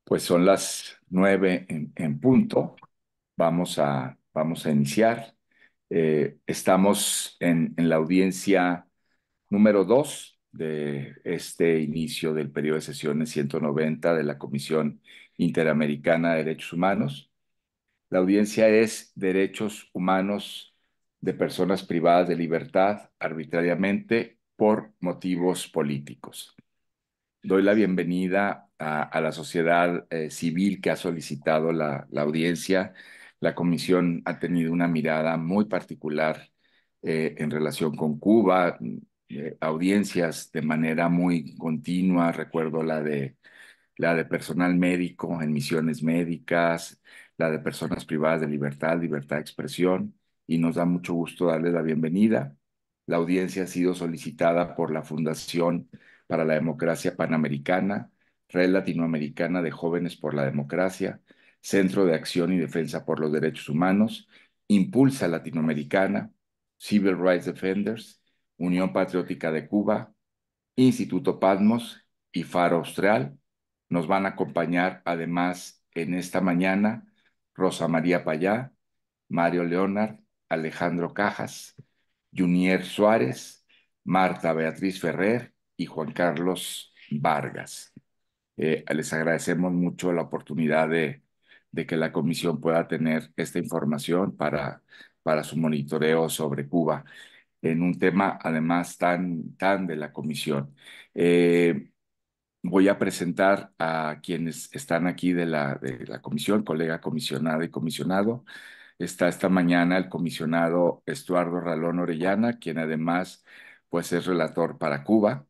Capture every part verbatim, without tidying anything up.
Pues son las nueve en, en punto. Vamos a, vamos a iniciar. Eh, estamos en, en la audiencia número dos de este inicio del periodo de sesiones ciento noventa de la Comisión Interamericana de Derechos Humanos. La audiencia es derechos humanos de personas privadas de libertad arbitrariamente por motivos políticos. Doy la bienvenida a, a la sociedad eh, civil que ha solicitado la, la audiencia. La comisión ha tenido una mirada muy particular eh, en relación con Cuba, eh, audiencias de manera muy continua. Recuerdo la de la de personal médico en misiones médicas, la de personas privadas de libertad, libertad de expresión, y nos da mucho gusto darles la bienvenida. La audiencia ha sido solicitada por la Fundación para la Democracia Panamericana, Red Latinoamericana de Jóvenes por la Democracia, Centro de Acción y Defensa por los Derechos Humanos, Impulsa Latinoamericana, Civil Rights Defenders, Unión Patriótica de Cuba, Instituto Patmos y Faro Austral. Nos van a acompañar además en esta mañana Rosa María Payá, Mario Leonard, Alejandro Cajas, Junier Suárez, Marta Beatriz Ferrer y Juan Carlos Vargas. Eh, les agradecemos mucho la oportunidad de, de que la comisión pueda tener esta información para, para su monitoreo sobre Cuba en un tema además tan, tan de la comisión. Eh, Voy a presentar a quienes están aquí de la, de la comisión, colega comisionada y comisionado. Está esta mañana el comisionado Estuardo Ralón Orellana, quien además pues, es relator para Cuba,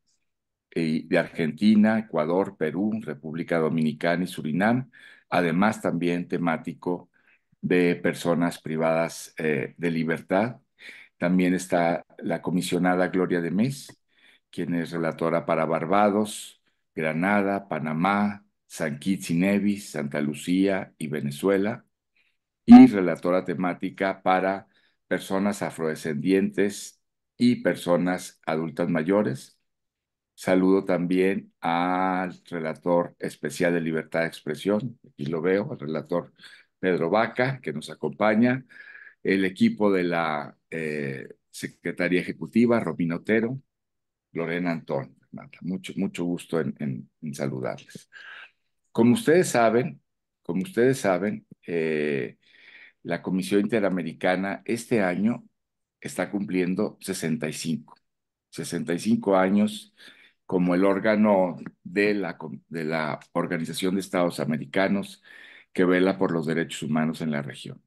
y de Argentina, Ecuador, Perú, República Dominicana y Surinam, además también temático de personas privadas eh, de libertad. También está la comisionada Gloria de Mes, quien es relatora para Barbados, Granada, Panamá, San Kitts y Nevis, Santa Lucía y Venezuela, y relatora temática para personas afrodescendientes y personas adultas mayores. Saludo también al relator especial de libertad de expresión, aquí lo veo, el relator Pedro Vaca, que nos acompaña, el equipo de la eh, Secretaría Ejecutiva, Romina Otero, Lorena Antón. Mucho, mucho gusto en, en, en saludarles. Como ustedes saben, como ustedes saben, eh, la Comisión Interamericana este año está cumpliendo sesenta y cinco, sesenta y cinco años como el órgano de la, de la Organización de Estados Americanos que vela por los derechos humanos en la región.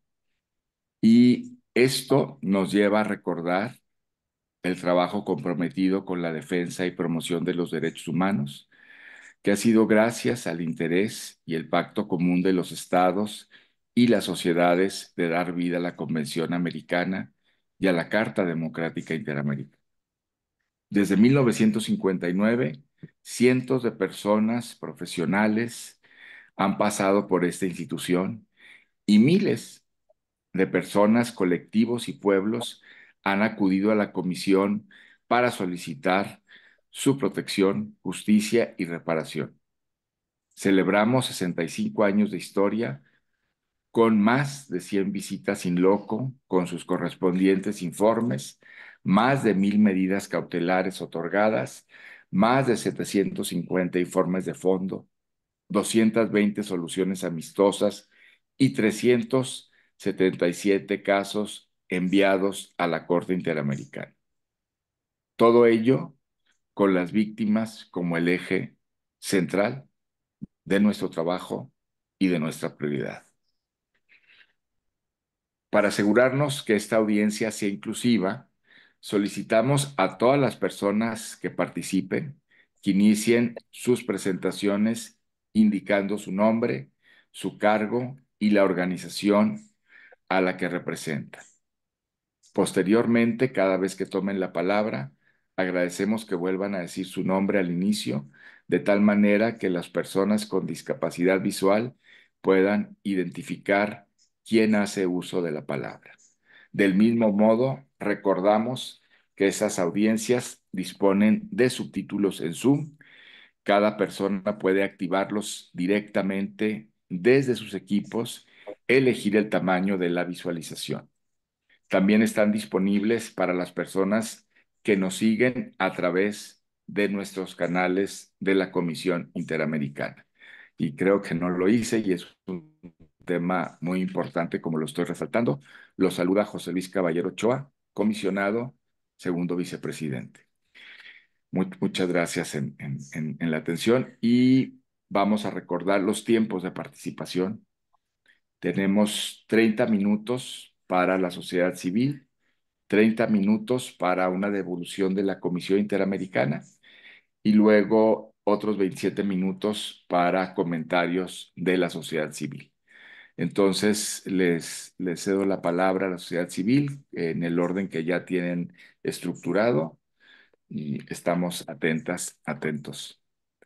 Y esto nos lleva a recordar el trabajo comprometido con la defensa y promoción de los derechos humanos, que ha sido gracias al interés y el pacto común de los estados y las sociedades de dar vida a la Convención Americana y a la Carta Democrática Interamericana. Desde mil novecientos cincuenta y nueve, cientos de personas profesionales han pasado por esta institución y miles de personas, colectivos y pueblos han acudido a la comisión para solicitar su protección, justicia y reparación. Celebramos sesenta y cinco años de historia con más de cien visitas in loco, con sus correspondientes informes, más de mil medidas cautelares otorgadas, más de setecientos cincuenta informes de fondo, doscientas veinte soluciones amistosas y trescientos setenta y siete casos enviados a la Corte Interamericana. Todo ello con las víctimas como el eje central de nuestro trabajo y de nuestra prioridad. Para asegurarnos que esta audiencia sea inclusiva, solicitamos a todas las personas que participen que inicien sus presentaciones indicando su nombre, su cargo y la organización a la que representan. Posteriormente, cada vez que tomen la palabra, agradecemos que vuelvan a decir su nombre al inicio, de tal manera que las personas con discapacidad visual puedan identificar quién hace uso de la palabra. Del mismo modo, recordamos que esas audiencias disponen de subtítulos en Zoom Cada persona puede activarlos directamente desde sus equipos, elegir el tamaño de la visualización. También están disponibles para las personas que nos siguen a través de nuestros canales de la Comisión Interamericana. Y creo que no lo hice y es un tema muy importante como lo estoy resaltando. Lo saluda José Luis Caballero Ochoa, comisionado, segundo vicepresidente. Muy- muchas gracias en, en, en, en la atención y vamos a recordar los tiempos de participación. Tenemos treinta minutos para la sociedad civil, treinta minutos para una devolución de la Comisión Interamericana y luego otros veintisiete minutos para comentarios de la sociedad civil. Entonces, les, les cedo la palabra a la sociedad civil en el orden que ya tienen estructurado y estamos atentas, atentos.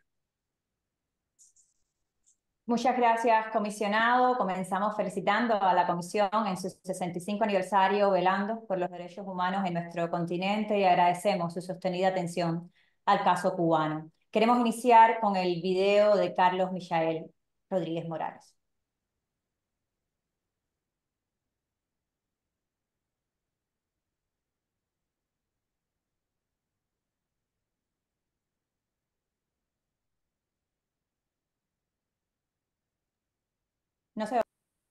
Muchas gracias, comisionado. Comenzamos felicitando a la Comisión en su sesenta y cinco aniversario, velando por los derechos humanos en nuestro continente y agradecemos su sostenida atención al caso cubano. Queremos iniciar con el video de Carlos Michael Rodríguez Morales. No se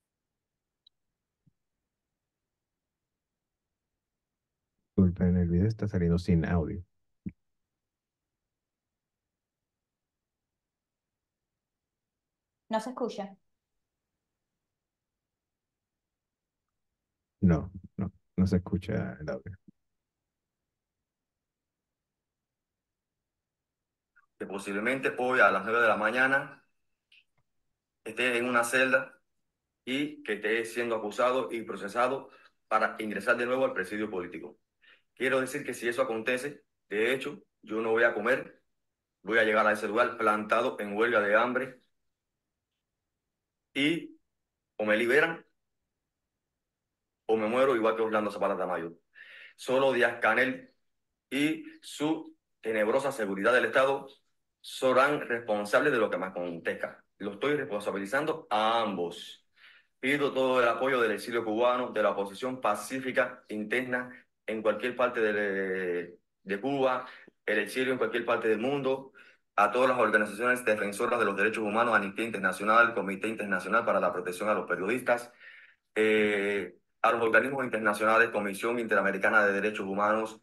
Disculpa, en el video está saliendo sin audio. no se escucha. No, no, no se escucha el audio. Que posiblemente hoy a las nueve de la mañana esté en una celda y que esté siendo acusado y procesado para ingresar de nuevo al presidio político. Quiero decir que si eso acontece, de hecho, yo no voy a comer, voy a llegar a ese lugar plantado en huelga de hambre y o me liberan o me muero igual que Orlando Zapata Tamayo. Solo Díaz-Canel y su tenebrosa seguridad del Estado serán responsables de lo que me acontezca. Lo estoy responsabilizando a ambos. Pido todo el apoyo del exilio cubano, de la oposición pacífica interna en cualquier parte de, de Cuba, el exilio en cualquier parte del mundo, a todas las organizaciones defensoras de los derechos humanos, Amnistía Internacional, Comité Internacional para la Protección a los Periodistas, eh, a los organismos internacionales, Comisión Interamericana de Derechos Humanos.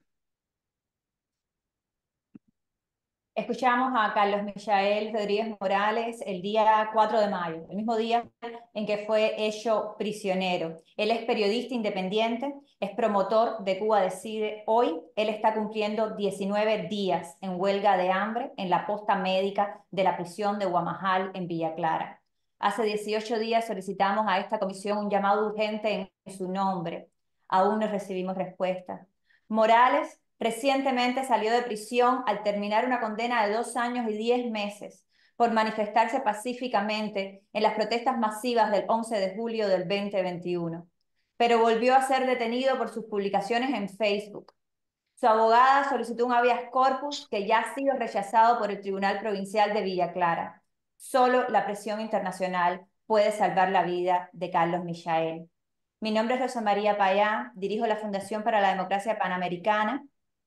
Escuchamos a Carlos Michael Rodríguez Morales el día cuatro de mayo, el mismo día en que fue hecho prisionero. Él es periodista independiente, es promotor de Cuba Decide. Hoy él está cumpliendo diecinueve días en huelga de hambre en la posta médica de la prisión de Guamajal en Villa Clara. Hace dieciocho días solicitamos a esta comisión un llamado urgente en su nombre. Aún no recibimos respuesta. Morales recientemente salió de prisión al terminar una condena de dos años y diez meses por manifestarse pacíficamente en las protestas masivas del once de julio del dos mil veintiuno, pero volvió a ser detenido por sus publicaciones en Facebook. Su abogada solicitó un habeas corpus que ya ha sido rechazado por el Tribunal Provincial de Villa Clara. Solo la presión internacional puede salvar la vida de Carlos Michael. Mi nombre es Rosa María Payá, dirijo la Fundación para la Democracia Panamericana,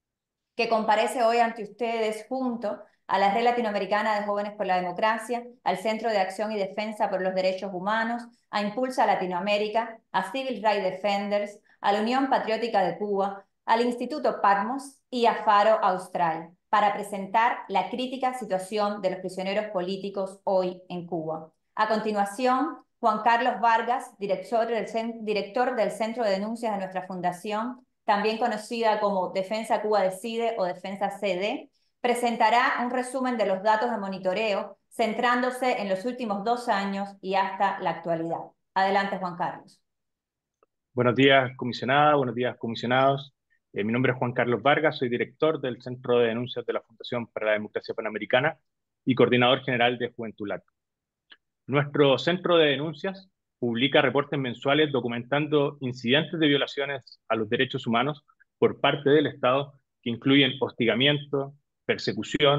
que comparece hoy ante ustedes junto a la Red Latinoamericana de Jóvenes por la Democracia, al Centro de Acción y Defensa por los Derechos Humanos, a Impulsa Latinoamérica, a Civil Rights Defenders, a la Unión Patriótica de Cuba, al Instituto Patmos y a Faro Austral, para presentar la crítica situación de los prisioneros políticos hoy en Cuba. A continuación, Juan Carlos Vargas, director del, director del Centro de Denuncias de nuestra Fundación, también conocida como Defensa Cuba Decide o Defensa C D, presentará un resumen de los datos de monitoreo, centrándose en los últimos dos años y hasta la actualidad. Adelante, Juan Carlos. Buenos días, comisionada, buenos días, comisionados. Eh, mi nombre es Juan Carlos Vargas, soy director del Centro de Denuncias de la Fundación para la Democracia Panamericana y coordinador general de Juventud Lat. Nuestro Centro de Denuncias publica reportes mensuales documentando incidentes de violaciones a los derechos humanos por parte del Estado que incluyen hostigamiento, persecución,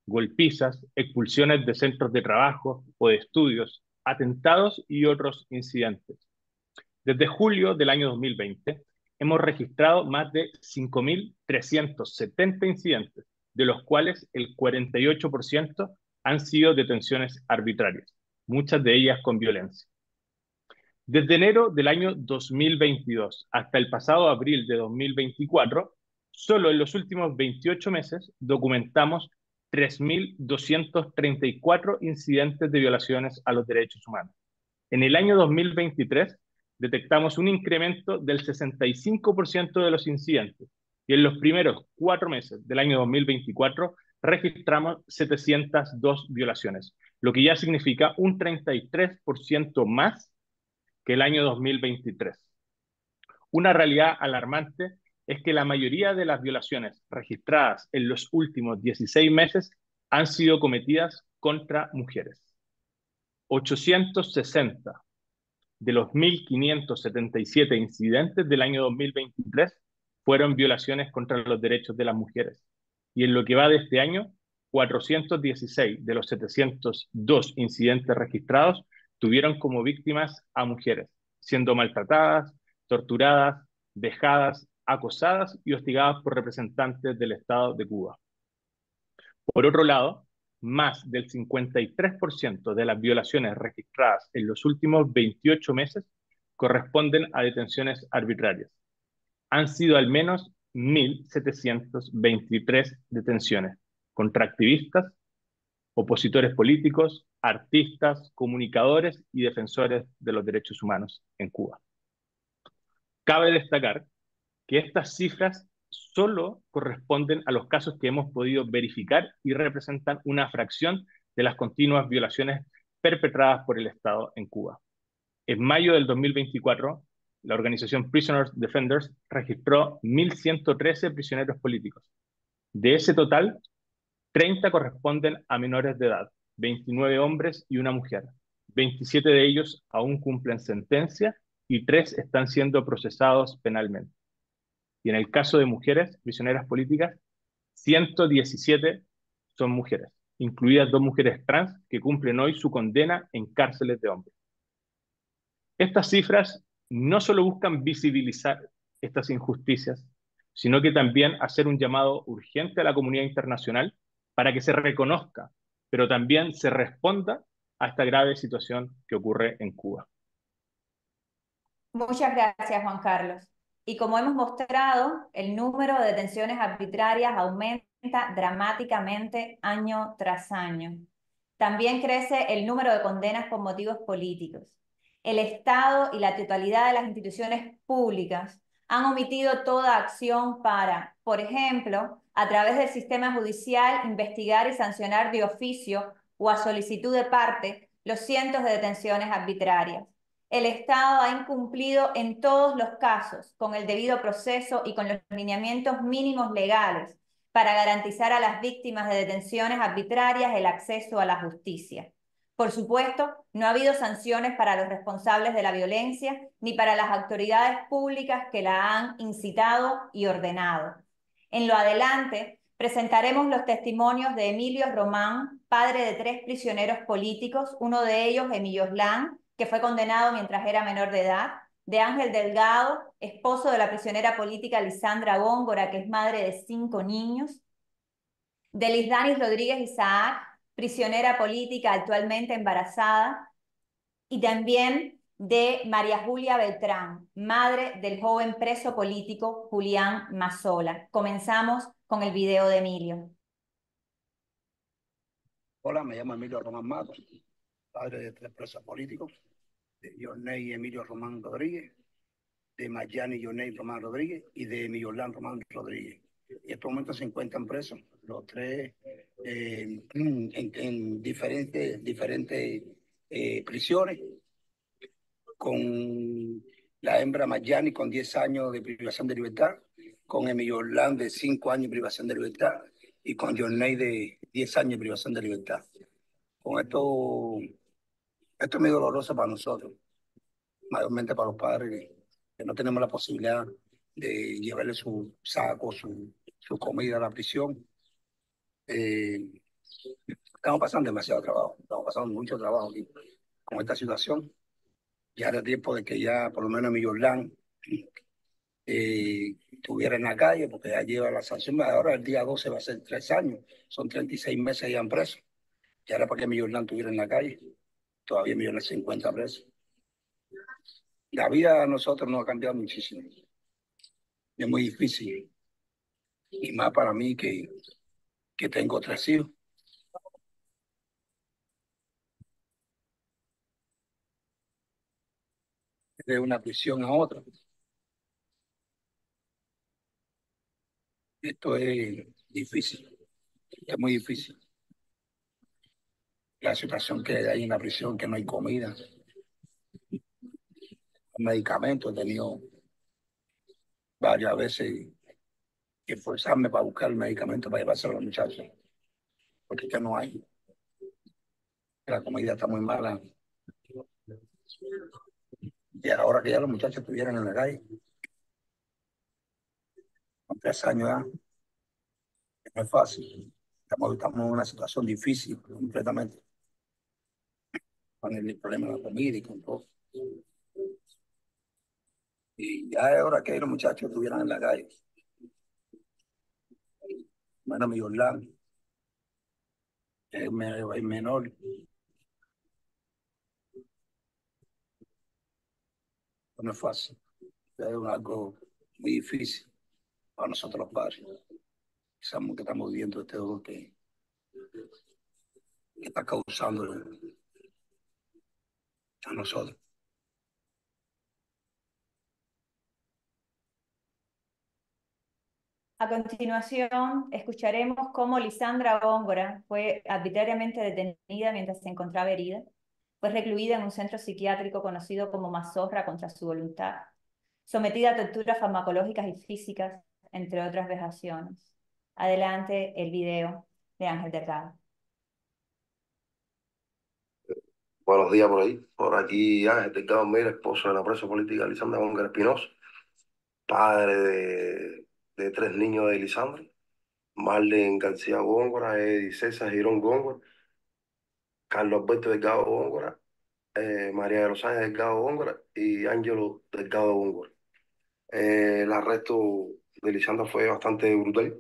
golpizas, expulsiones de centros de trabajo o de estudios, atentados y otros incidentes. Desde julio del año dos mil veinte, hemos registrado más de cinco mil trescientos setenta incidentes, de los cuales el cuarenta y ocho por ciento han sido detenciones arbitrarias, muchas de ellas con violencia. Desde enero del año dos mil veintidós hasta el pasado abril de dos mil veinticuatro, solo en los últimos veintiocho meses documentamos tres mil doscientos treinta y cuatro incidentes de violaciones a los derechos humanos. En el año dos mil veintitrés detectamos un incremento del sesenta y cinco por ciento de los incidentes y en los primeros cuatro meses del año dos mil veinticuatro registramos setecientas dos violaciones, lo que ya significa un treinta y tres por ciento más que el año dos mil veintitrés. Una realidad alarmante es que la mayoría de las violaciones registradas en los últimos dieciséis meses han sido cometidas contra mujeres. ochocientos sesenta de los mil quinientos setenta y siete incidentes del año dos mil veintitrés fueron violaciones contra los derechos de las mujeres. Y en lo que va de este año, cuatrocientos dieciséis de los setecientos dos incidentes registrados tuvieron como víctimas a mujeres, siendo maltratadas, torturadas, vejadas, acosadas y hostigadas por representantes del Estado de Cuba. Por otro lado, más del cincuenta y tres por ciento de las violaciones registradas en los últimos veintiocho meses corresponden a detenciones arbitrarias. Han sido al menos mil setecientas veintitrés detenciones contra activistas, opositores políticos, artistas, comunicadores y defensores de los derechos humanos en Cuba. Cabe destacar que estas cifras solo corresponden a los casos que hemos podido verificar y representan una fracción de las continuas violaciones perpetradas por el Estado en Cuba. En mayo del dos mil veinticuatro, la organización Prisoners Defenders registró mil ciento trece prisioneros políticos. De ese total, treinta corresponden a menores de edad, veintinueve hombres y una mujer. veintisiete de ellos aún cumplen sentencia y tres están siendo procesados penalmente. Y en el caso de mujeres prisioneras políticas, ciento diecisiete son mujeres, incluidas dos mujeres trans que cumplen hoy su condena en cárceles de hombres. Estas cifras no solo buscan visibilizar estas injusticias, sino que también hacer un llamado urgente a la comunidad internacional para que se reconozca, pero también se responda a esta grave situación que ocurre en Cuba. Muchas gracias, Juan Carlos. Y como hemos mostrado, el número de detenciones arbitrarias aumenta dramáticamente año tras año. También crece el número de condenas por motivos políticos. El Estado y la totalidad de las instituciones públicas han omitido toda acción para, por ejemplo, a través del sistema judicial, investigar y sancionar de oficio o a solicitud de parte los cientos de detenciones arbitrarias. El Estado ha incumplido en todos los casos con el debido proceso y con los lineamientos mínimos legales para garantizar a las víctimas de detenciones arbitrarias el acceso a la justicia. Por supuesto, no ha habido sanciones para los responsables de la violencia ni para las autoridades públicas que la han incitado y ordenado. En lo adelante, presentaremos los testimonios de Emilio Román, padre de tres prisioneros políticos, uno de ellos, Emilio Oslan, que fue condenado mientras era menor de edad, de Ángel Delgado, esposo de la prisionera política Lisandra Góngora, que es madre de cinco niños, de Lisdanis Rodríguez Isaac, prisionera política actualmente embarazada, y también de María Julia Beltrán, madre del joven preso político Julián Mazzola. Comenzamos con el video de Emilio. Hola, me llamo Emilio Román Matos, padre de tres presos políticos, de Yonney y Emilio Román Rodríguez, de Mayani Yonney Román Rodríguez y de Emilio Orlán Román Rodríguez. Y en estos momentos se encuentran presos, los tres eh, en, en diferentes, diferentes eh, prisiones, con la hembra Mayani con diez años de privación de libertad, con Emilio Orlán de cinco años de privación de libertad y con Yonney de diez años de privación de libertad. Con esto, esto es muy doloroso para nosotros, mayormente para los padres que, que no tenemos la posibilidad de llevarle su saco, su, su comida a la prisión. Eh, Estamos pasando demasiado trabajo, estamos pasando mucho trabajo aquí con esta situación. Ya era tiempo de que ya por lo menos mi Jordan eh, estuviera en la calle, porque ya lleva la sanción. Ahora el día doce va a ser tres años, son treinta y seis meses ya en preso. Ya era para que mi Jordan estuviera en la calle. Todavía mi Jordan se encuentra preso. La vida a nosotros nos ha cambiado muchísimo. Es muy difícil. Y más para mí que, que tengo tres hijos. De una prisión a otra. Esto es difícil. Es muy difícil. La situación que hay en la prisión, que no hay comida, medicamentos. He tenido varias veces que esforzarme para buscar el medicamento para llevárselo a los muchachos, porque ya no hay. La comida está muy mala. Y ahora que ya los muchachos estuvieran en la calle, con tres años ya, no es fácil. Estamos, estamos en una situación difícil completamente, con el problema de la comida y con todo. Y ya es hora que los muchachos estuvieran en la calle. Bueno, mi Orlando, es el menor. No es fácil. Es algo muy difícil para nosotros los padres. Sabemos que estamos viviendo este dolor que, que está causando a nosotros. A continuación, escucharemos cómo Lisandra Góngora fue arbitrariamente detenida mientras se encontraba herida. Fue recluida en un centro psiquiátrico conocido como Mazorra contra su voluntad, sometida a torturas farmacológicas y físicas, entre otras vejaciones. Adelante el video de Ángel Delgado. Buenos días por ahí. Por aquí Ángel Delgado Mira, esposo de la presa política Lisandra Góngora Espinosa, padre de, de tres niños de Lisandra, Marlen García Góngora, Eddie César Girón Góngora, Carlos Alberto Delgado Góngora, eh, María de los Ángeles Delgado Góngora y Ángelo Delgado Góngora. Eh, el arresto de Lisandra fue bastante brutal.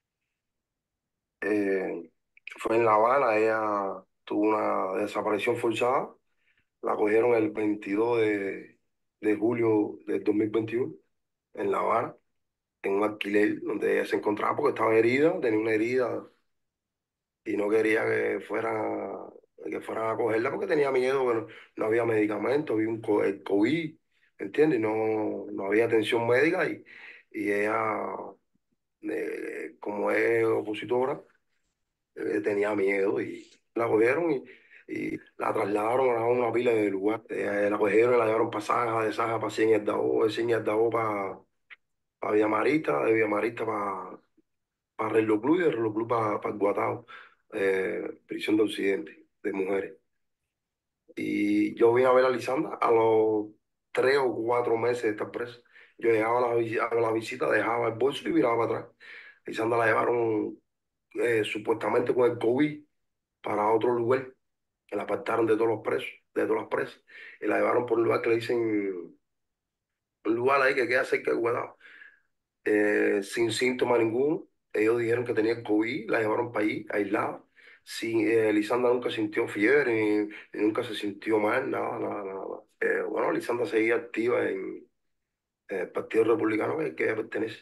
Eh, Fue en La Habana, ella tuvo una desaparición forzada. La cogieron el veintidós de, de julio del dos mil veintiuno en La Habana, en un alquiler donde ella se encontraba porque estaba herida, tenía una herida y no quería que fuera, que fueran a cogerla porque tenía miedo, bueno, no había medicamentos, había un co- el COVID, ¿entiendes? No, no había atención médica y, y ella, eh, como es opositora, eh, tenía miedo y la cogieron y, y la trasladaron a una pila de lugar. Eh, la cogieron y la llevaron para Saja, de Saja para Cien Yardabó, de Cien Yardabó para, para Villamarista, de Villamarista para, para Reloj Club y de Reloj Club para, para Guatao, eh, prisión de Occidente, de mujeres. Y yo vine a ver a Lisandra a los tres o cuatro meses de estar presa. Yo llegaba a la, visi- a la visita, dejaba el bolso y viraba para atrás. Lisandra la llevaron eh, supuestamente con el COVID para otro lugar, que la apartaron de todos los presos, de todas las presas, y la llevaron por un lugar que le dicen, un lugar ahí que queda cerca de Guadalajara, eh, sin síntoma ninguno. Ellos dijeron que tenía el COVID, la llevaron para allí, aislada. Sí, eh, Lisandra nunca sintió fiebre, ni, ni nunca se sintió mal, nada, nada, nada. Eh, bueno, Lisandra seguía activa en, en el Partido Republicano que, que ella pertenece.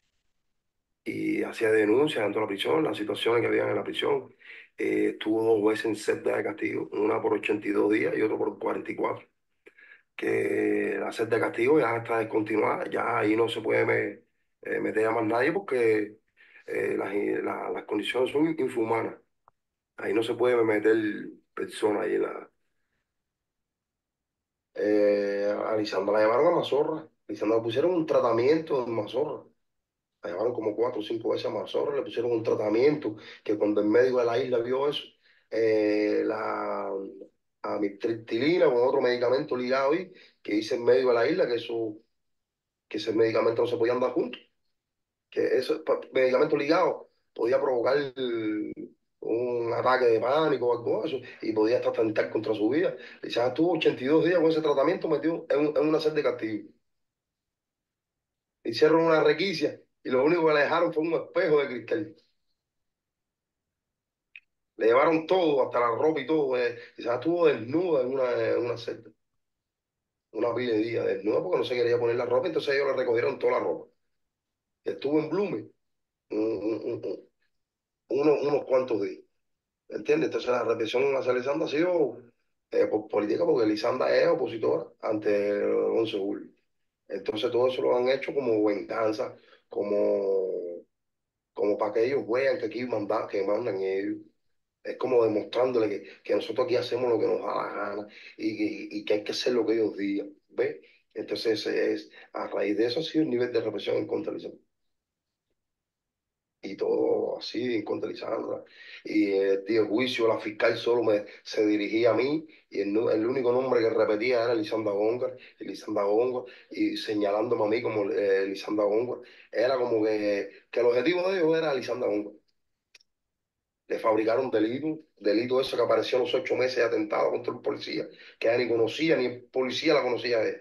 Y hacía denuncias dentro de la prisión, las situaciones que habían en la prisión. Eh, estuvo dos veces en celda de castigo, una por ochenta y dos días y otra por cuarenta y cuatro. Que la celda de castigo ya está descontinuada, ya ahí no se puede me- eh, meter a más nadie porque eh, las, la- las condiciones son inhumanas. Ahí no se puede meter personas ahí en la... Eh, a Lisandra la llevaron a Mazorra. Lisandra le pusieron un tratamiento en Mazorra. La llevaron como cuatro o cinco veces a Mazorra, le pusieron un tratamiento que cuando el médico de la isla vio eso, eh, la amitriptilina con otro medicamento ligado ahí, que dice el médico de la isla que, eso, que ese medicamento no se podía andar juntos, que ese pa- medicamento ligado podía provocar un ataque de pánico o algo de eso, y podía hasta atentar contra su vida. Lisanda estuvo ochenta y dos días con ese tratamiento metido en, un- en una celda de castigo. Hicieron una requisia y lo único que le dejaron fue un espejo de cristal. Le llevaron todo, hasta la ropa y todo. Eh. Lisanda estuvo desnuda en una, en una celda, una pila de días, desnuda porque no se quería poner la ropa, entonces ellos le recogieron toda la ropa. Estuvo en Blume un- un- un- unos, unos cuantos días. ¿Entiendes? Entonces la represión hacia Lisandra ha sido eh, por política porque Lisandra es opositora ante el once de julio. Entonces todo eso lo han hecho como venganza, como, como para que ellos vean que aquí mandan, que mandan ellos. Es como demostrándole que, que nosotros aquí hacemos lo que nos da la gana y, que- y que hay que hacer lo que ellos digan. ¿Ves? Entonces es, a raíz de eso ha sido el nivel de represión en contra de Lisandra y todo así en contra de Lisandra. Y el día de juicio, la fiscal solo me, se dirigía a mí y el, nu- el único nombre que repetía era Lisandra Góngora, y Lisandra Góngora, y señalándome a mí como eh, Lisandra Góngora. Era como que, que el objetivo de ellos era Lisandra Góngora. Le fabricaron delito, delito eso que apareció a los ocho meses de atentado contra el policía, que ella ni conocía, ni el policía la conocía a ella.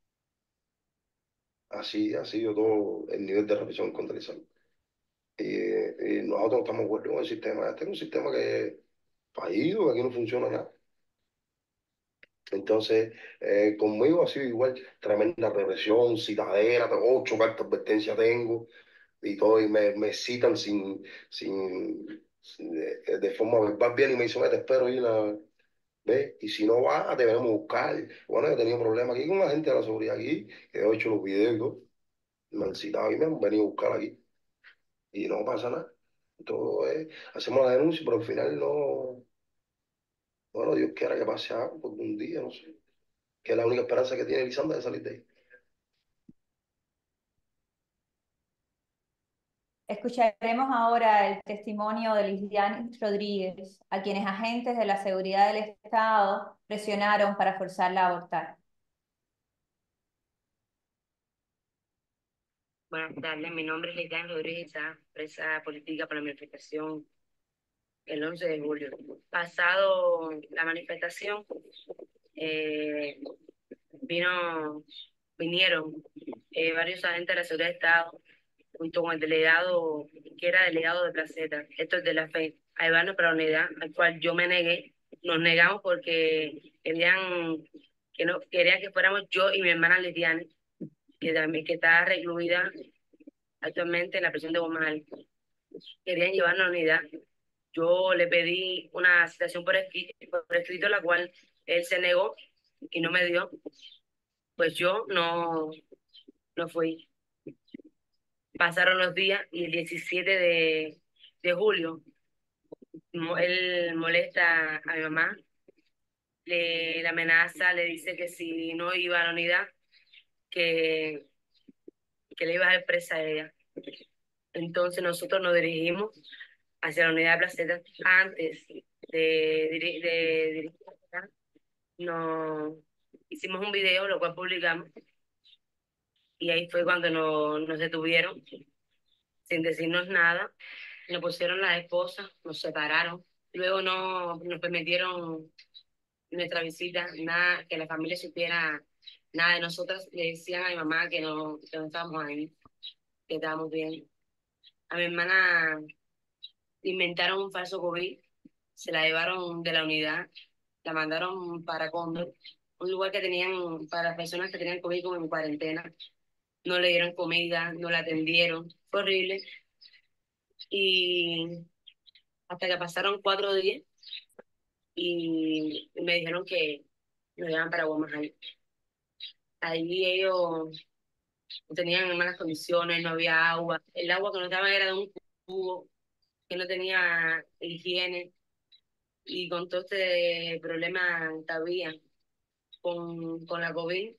Así ha sido todo el nivel de represión contra Lisandra. Y, y nosotros no estamos de acuerdo con el sistema. Este es un sistema que fallido, que aquí no funciona nada. Entonces, eh, conmigo ha sido igual, tremenda represión, citadera, ocho cartas de advertencia tengo y todo, y me, me citan sin, sin, sin- de, de forma verbal bien y me dicen, "Ve, te espero ir a ver, y si no va, te venimos a buscar". Bueno, yo he tenido problemas aquí con la gente de la seguridad aquí, que he hecho los videos y todo, me han citado y me han venido a buscar aquí, y no pasa nada. Todo es, hacemos la denuncia, pero al final no, bueno, Dios quiera que pase algo, porque un día, no sé, que es la única esperanza que tiene Lisandra de salir de ahí. Escucharemos ahora el testimonio de Lilian Rodríguez, a quienes agentes de la seguridad del Estado presionaron para forzarla a abortar. Buenas tardes, mi nombre es Lilian Rodríguez, presa política por la manifestación el once de julio. Pasado la manifestación, eh, vino, vinieron eh, varios agentes de la seguridad de Estado, junto con el delegado, que era delegado de Placeta, esto es de la F E, a llevarnos para la unidad, al cual yo me negué. Nos negamos porque querían que, no, querían que fuéramos yo y mi hermana Lidiane, que, también, que está recluida actualmente en la prisión de Guamal. Querían llevarnos a la unidad. Yo le pedí una citación por escrito, por escrito, la cual él se negó y no me dio. Pues yo no, no fui. Pasaron los días y el diecisiete de, de julio, mo- él molesta a mi mamá, le, la amenaza, le dice que si no iba a la unidad, que, que le iba a dar presa a ella. Entonces nosotros nos dirigimos hacia la unidad de Placeta. Antes de, diri- de dirigirnos acá, nos hicimos un video, lo cual publicamos, y ahí fue cuando nos, nos detuvieron, sin decirnos nada. Nos pusieron las esposas, nos separaron. Luego no nos permitieron nuestra visita, nada, que la familia supiera nada de nosotras. Le decían a mi mamá que no, que no estábamos ahí, que estábamos bien. A mi hermana le inventaron un falso COVID, se la llevaron de la unidad, la mandaron para Cóndor, un lugar que tenían para las personas que tenían COVID como en cuarentena. No le dieron comida, no la atendieron, fue horrible. Y hasta que pasaron cuatro días y me dijeron que nos llevan para Guamajal. Ahí ellos tenían malas condiciones, no había agua. El agua que nos daban era de un cubo, que no tenía higiene. Y con todo este problema que había con, con la COVID,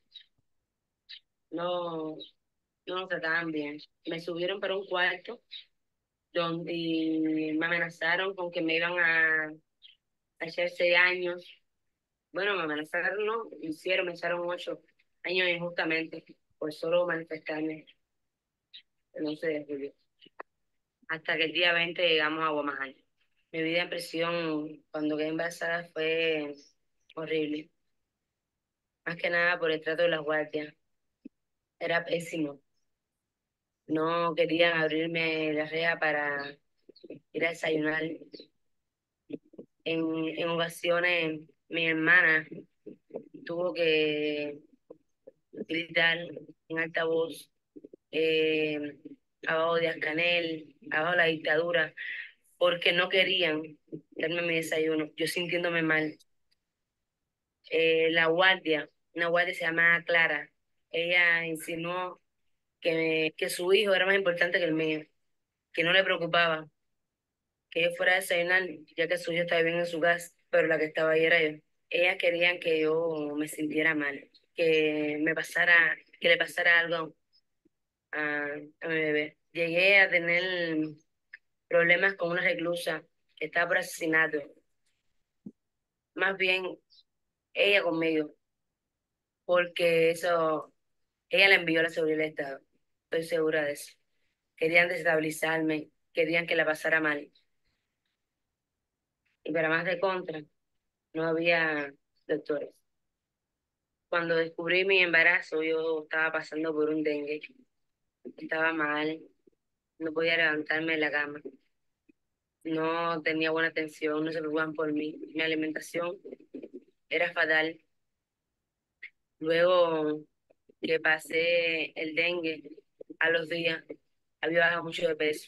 no, no nos trataban bien. Me subieron para un cuarto donde y me amenazaron con que me iban a, a hacer seis años. Bueno, me amenazaron, no, me hicieron, me echaron ocho años injustamente por solo manifestarme el once de julio. Hasta que el día veinte llegamos a Guamajal. Mi vida en prisión cuando quedé embarazada fue horrible. Más que nada por el trato de las guardias. Era pésimo. No querían abrirme la reja para ir a desayunar. En, en ocasiones mi hermana tuvo que gritar en alta voz, eh, abajo Díaz Canel, abajo la dictadura, porque no querían darme mi desayuno, yo sintiéndome mal. Eh, la guardia, una guardia se llamaba Clara, ella insinuó que, que su hijo era más importante que el mío, que no le preocupaba que yo fuera a desayunar, ya que su hijo estaba bien en su casa, pero la que estaba ahí era yo. Ellas querían que yo me sintiera mal, que me pasara, que le pasara algo a, a mi bebé. Llegué a tener problemas con una reclusa que estaba por asesinato. Más bien ella conmigo, porque eso, ella le envió la seguridad del Estado. Estoy segura de eso. Querían desestabilizarme, querían que la pasara mal. Y para más de contra, no había doctores. Cuando descubrí mi embarazo, yo estaba pasando por un dengue. Estaba mal, no podía levantarme de la cama. No tenía buena atención, no se preocupaban por mí. Mi alimentación era fatal. Luego que pasé el dengue, a los días había bajado mucho de peso.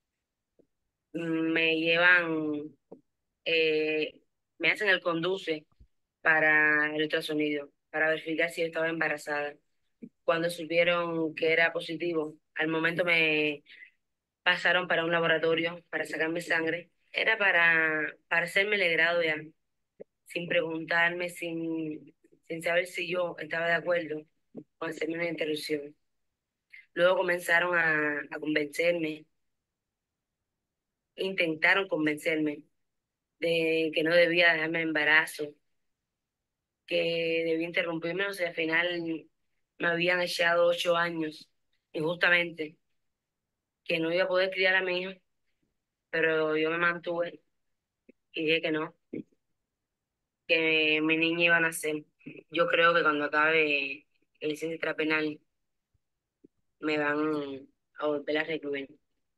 Me llevan, eh, me hacen el conduce para el ultrasonido, para verificar si yo estaba embarazada. Cuando supieron que era positivo, al momento me pasaron para un laboratorio para sacarme sangre. Era para, para hacerme el grado ya, sin preguntarme, sin, sin saber si yo estaba de acuerdo con hacerme una interrupción. Luego comenzaron a, a convencerme, intentaron convencerme de que no debía dejarme el embarazo, que debía interrumpirme, o sea, al final me habían echado ocho años, injustamente, que no iba a poder criar a mi hijo, pero yo me mantuve y dije que no, que mi niña iba a nacer. Yo creo que cuando acabe el licencia penal me van a volver a recluir,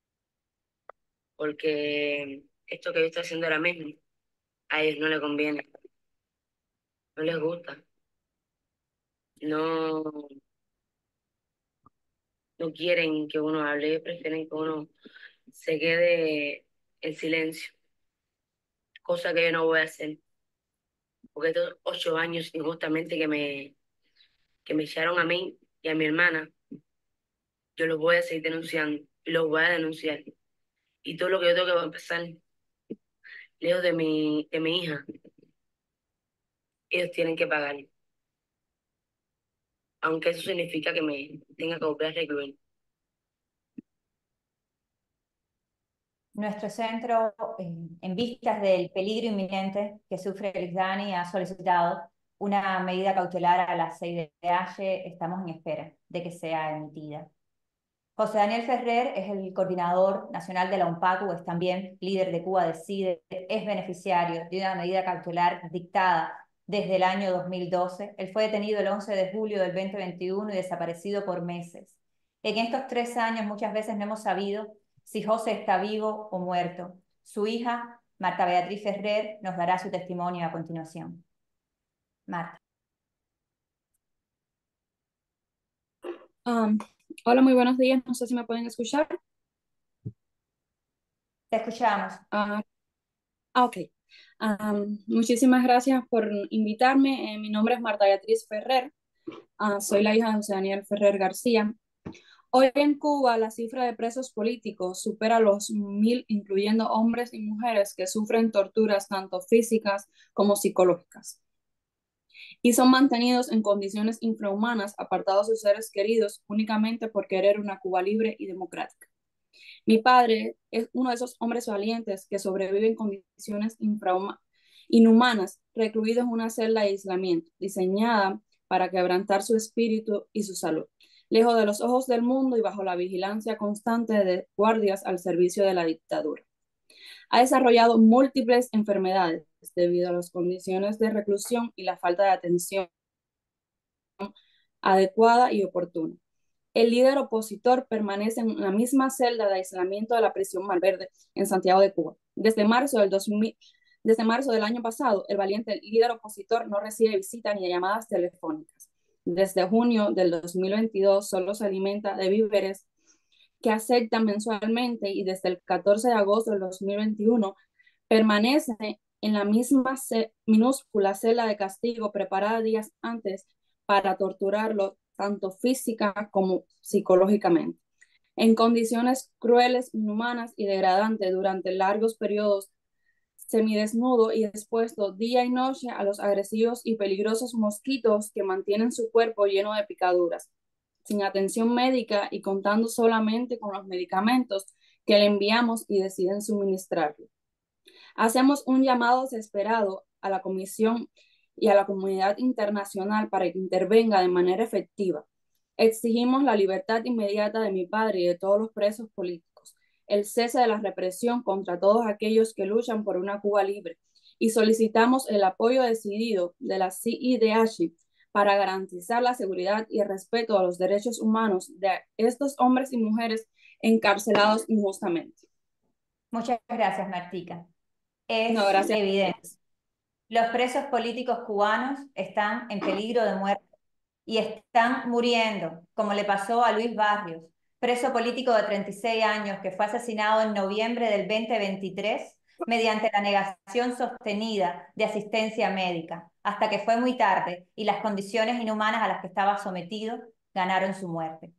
porque esto que yo estoy haciendo ahora mismo a ellos no les conviene, no les gusta, no, no quieren que uno hable, ellos prefieren que uno se quede en silencio, cosa que yo no voy a hacer, porque estos ocho años injustamente que me, que me echaron a mí y a mi hermana, yo los voy a seguir denunciando y los voy a denunciar. Y todo lo que yo tengo que pasar lejos de mi, de mi hija, ellos tienen que pagar, aunque eso significa que me tenga que volver a recluir. Nuestro centro, en, en vistas del peligro inminente que sufre Lisdani, ha solicitado una medida cautelar a las seis de ayer. Estamos en espera de que sea emitida. José Daniel Ferrer es el coordinador nacional de la UNPACU, es también líder de Cuba Decide, es beneficiario de una medida cautelar dictada desde el año dos mil doce. Él fue detenido el once de julio del veinte veintiuno y desaparecido por meses. En estos tres años muchas veces no hemos sabido si José está vivo o muerto. Su hija, Marta Beatriz Ferrer, nos dará su testimonio a continuación. Marta. Um, hola, muy buenos días. No sé si me pueden escuchar. Te escuchamos. Uh, ok. Um, muchísimas gracias por invitarme. Eh, mi nombre es Marta Beatriz Ferrer. Uh, soy la hija de José Daniel Ferrer García. Hoy en Cuba la cifra de presos políticos supera los mil, incluyendo hombres y mujeres que sufren torturas tanto físicas como psicológicas, y son mantenidos en condiciones infrahumanas, apartados de sus seres queridos únicamente por querer una Cuba libre y democrática. Mi padre es uno de esos hombres valientes que sobreviven en condiciones inhumanas, recluidos en una celda de aislamiento, diseñada para quebrantar su espíritu y su salud, lejos de los ojos del mundo y bajo la vigilancia constante de guardias al servicio de la dictadura. ha desarrollado múltiples enfermedades debido a las condiciones de reclusión y la falta de atención adecuada y oportuna. El líder opositor permanece en la misma celda de aislamiento de la prisión Malverde en Santiago de Cuba. Desde marzo del, dos mil, desde marzo del año pasado, el valiente líder opositor no recibe visitas ni llamadas telefónicas. Desde junio del dos mil veintidós solo se alimenta de víveres que aceptan mensualmente y desde el catorce de agosto del dos mil veintiuno permanece en la misma minúscula celda de castigo preparada días antes para torturarlo tanto física como psicológicamente, en condiciones crueles, inhumanas y degradantes durante largos periodos, semidesnudo y expuesto día y noche a los agresivos y peligrosos mosquitos que mantienen su cuerpo lleno de picaduras, sin atención médica y contando solamente con los medicamentos que le enviamos y deciden suministrarle. Hacemos un llamado desesperado a la Comisión y a la comunidad internacional para que intervenga de manera efectiva. Exigimos la libertad inmediata de mi padre y de todos los presos políticos, el cese de la represión contra todos aquellos que luchan por una Cuba libre y solicitamos el apoyo decidido de la C I D H para garantizar la seguridad y el respeto a los derechos humanos de estos hombres y mujeres encarcelados injustamente. Muchas gracias, Martica. Es no, gracias. evidente. Los presos políticos cubanos están en peligro de muerte y están muriendo, como le pasó a Luis Barrios, preso político de treinta y seis años que fue asesinado en noviembre del dos mil veintitrés mediante la negación sostenida de asistencia médica, hasta que fue muy tarde y las condiciones inhumanas a las que estaba sometido ganaron su muerte.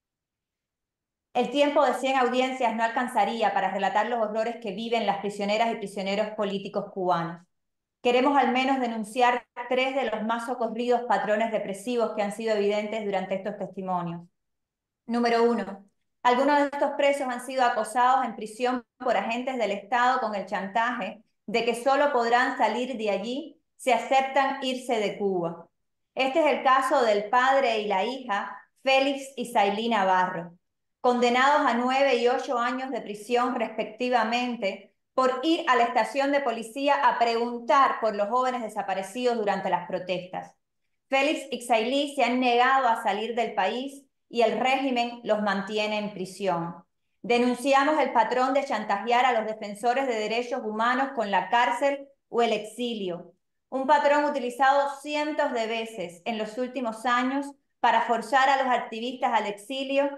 El tiempo de cien audiencias no alcanzaría para relatar los horrores que viven las prisioneras y prisioneros políticos cubanos. Queremos al menos denunciar tres de los más socorridos patrones represivos que han sido evidentes durante estos testimonios. Número uno, algunos de estos presos han sido acosados en prisión por agentes del Estado con el chantaje de que solo podrán salir de allí si aceptan irse de Cuba. Este es el caso del padre y la hija, Félix y Sailí Navarro, condenados a nueve y ocho años de prisión respectivamente por ir a la estación de policía a preguntar por los jóvenes desaparecidos durante las protestas. Félix y Sailí se han negado a salir del país y el régimen los mantiene en prisión. Denunciamos el patrón de chantajear a los defensores de derechos humanos con la cárcel o el exilio, un patrón utilizado cientos de veces en los últimos años para forzar a los activistas al exilio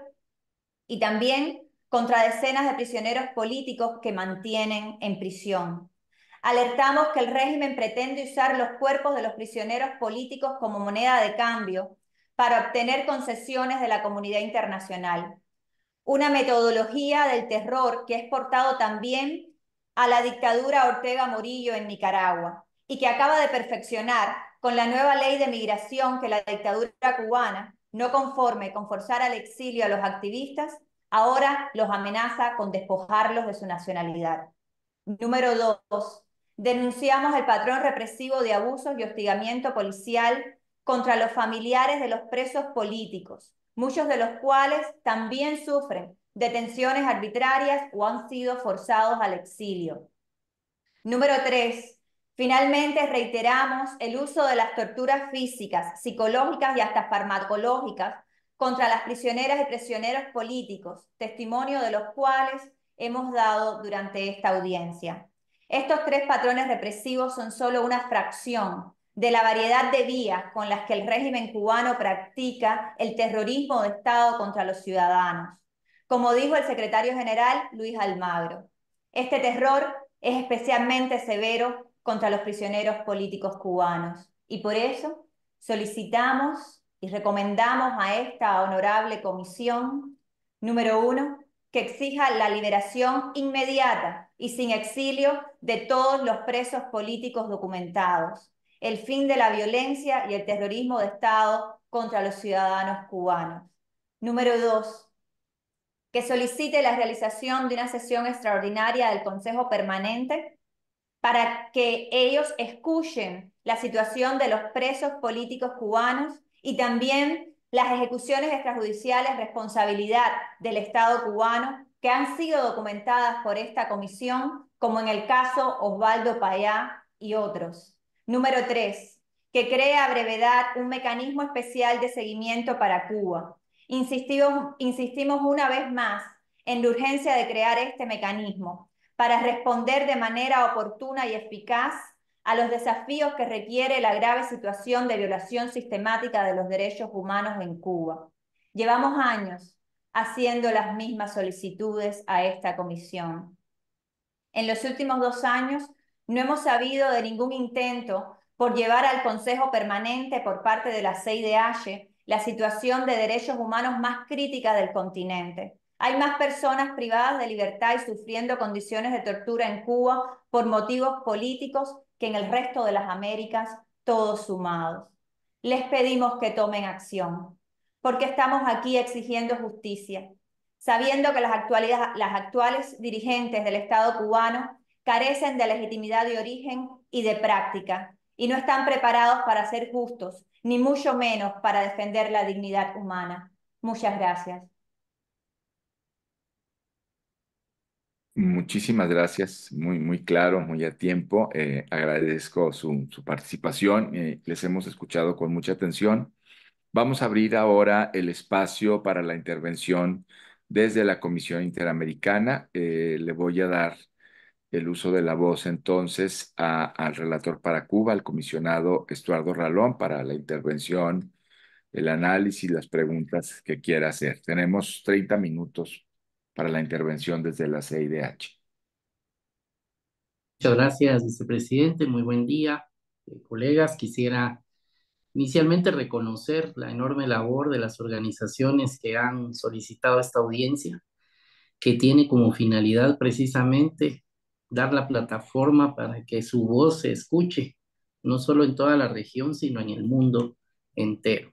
y también contra decenas de prisioneros políticos que mantienen en prisión. Alertamos que el régimen pretende usar los cuerpos de los prisioneros políticos como moneda de cambio para obtener concesiones de la comunidad internacional. Una metodología del terror que ha exportado también a la dictadura Ortega Murillo en Nicaragua y que acaba de perfeccionar con la nueva ley de migración que la dictadura cubana, no conforme con forzar al exilio a los activistas, ahora los amenaza con despojarlos de su nacionalidad. Número dos, denunciamos el patrón represivo de abusos y hostigamiento policial contra los familiares de los presos políticos, muchos de los cuales también sufren detenciones arbitrarias o han sido forzados al exilio. Número tres, finalmente reiteramos el uso de las torturas físicas, psicológicas y hasta farmacológicas contra las prisioneras y prisioneros políticos, testimonio de los cuales hemos dado durante esta audiencia. Estos tres patrones represivos son solo una fracción de la variedad de vías con las que el régimen cubano practica el terrorismo de Estado contra los ciudadanos. Como dijo el secretario general Luis Almagro, este terror es especialmente severo contra los prisioneros políticos cubanos y por eso solicitamos y recomendamos a esta honorable comisión, número uno, que exija la liberación inmediata y sin exilio de todos los presos políticos documentados, el fin de la violencia y el terrorismo de Estado contra los ciudadanos cubanos. Número dos, que solicite la realización de una sesión extraordinaria del Consejo Permanente para que ellos escuchen la situación de los presos políticos cubanos y también las ejecuciones extrajudiciales responsabilidad del Estado cubano que han sido documentadas por esta comisión como en el caso Osvaldo Payá y otros. Número tres, que cree a brevedad un mecanismo especial de seguimiento para Cuba. Insistimos, insistimos una vez más en la urgencia de crear este mecanismo para responder de manera oportuna y eficaz a los desafíos que requiere la grave situación de violación sistemática de los derechos humanos en Cuba. Llevamos años haciendo las mismas solicitudes a esta comisión. En los últimos dos años no hemos sabido de ningún intento por llevar al Consejo Permanente por parte de la C I D H la situación de derechos humanos más crítica del continente. Hay más personas privadas de libertad y sufriendo condiciones de tortura en Cuba por motivos políticos que en el resto de las Américas, todos sumados. Les pedimos que tomen acción, porque estamos aquí exigiendo justicia, sabiendo que las, actualidad, las actuales dirigentes del Estado cubano carecen de legitimidad de origen y de práctica, y no están preparados para ser justos, ni mucho menos para defender la dignidad humana. Muchas gracias. Muchísimas gracias, muy, muy claro, muy a tiempo. Eh, agradezco su, su participación, eh, les hemos escuchado con mucha atención. Vamos a abrir ahora el espacio para la intervención desde la Comisión Interamericana. Eh, le voy a dar el uso de la voz entonces a- al relator para Cuba, al comisionado Estuardo Ralón, para la intervención, el análisis, las preguntas que quiera hacer. Tenemos treinta minutos para la intervención desde la C I D H. Muchas gracias, vicepresidente. Muy buen día, eh, colegas. Quisiera inicialmente reconocer la enorme labor de las organizaciones que han solicitado esta audiencia, que tiene como finalidad precisamente dar la plataforma para que su voz se escuche, no solo en toda la región, sino en el mundo entero.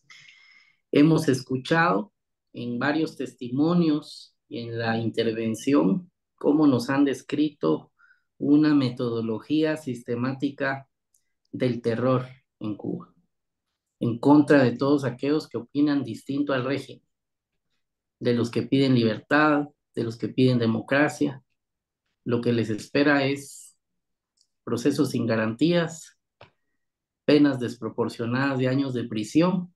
Hemos escuchado en varios testimonios y en la intervención cómo nos han descrito una metodología sistemática del terror en Cuba, en contra de todos aquellos que opinan distinto al régimen, de los que piden libertad, de los que piden democracia. Lo que les espera es procesos sin garantías, penas desproporcionadas de años de prisión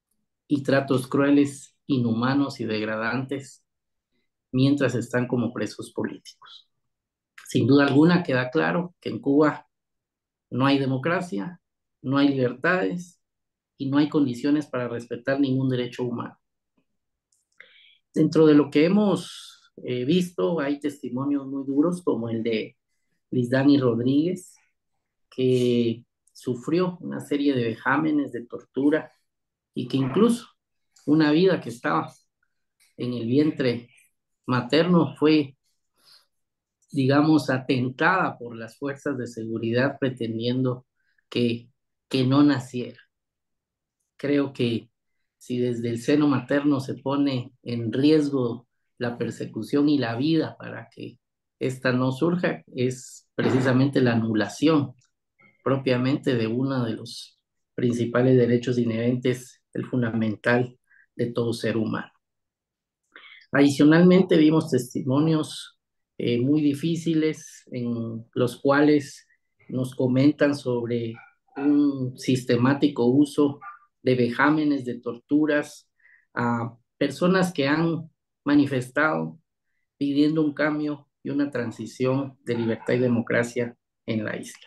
y tratos crueles, inhumanos y degradantes mientras están como presos políticos. Sin duda alguna queda claro que en Cuba no hay democracia, no hay libertades y no hay condiciones para respetar ningún derecho humano. Dentro de lo que hemos eh, visto, hay testimonios muy duros como el de Lisdani Rodríguez, que sufrió una serie de vejámenes, de tortura, y que incluso una vida que estaba en el vientre materno fue, digamos, atentada por las fuerzas de seguridad pretendiendo que, que no naciera. Creo que si desde el seno materno se pone en riesgo la persecución y la vida para que esta no surja, es precisamente la anulación propiamente de uno de los principales derechos inherentes, el fundamental de todo ser humano. Adicionalmente vimos testimonios eh, muy difíciles en los cuales nos comentan sobre un sistemático uso de vejámenes, de torturas a personas que han manifestado pidiendo un cambio y una transición de libertad y democracia en la isla.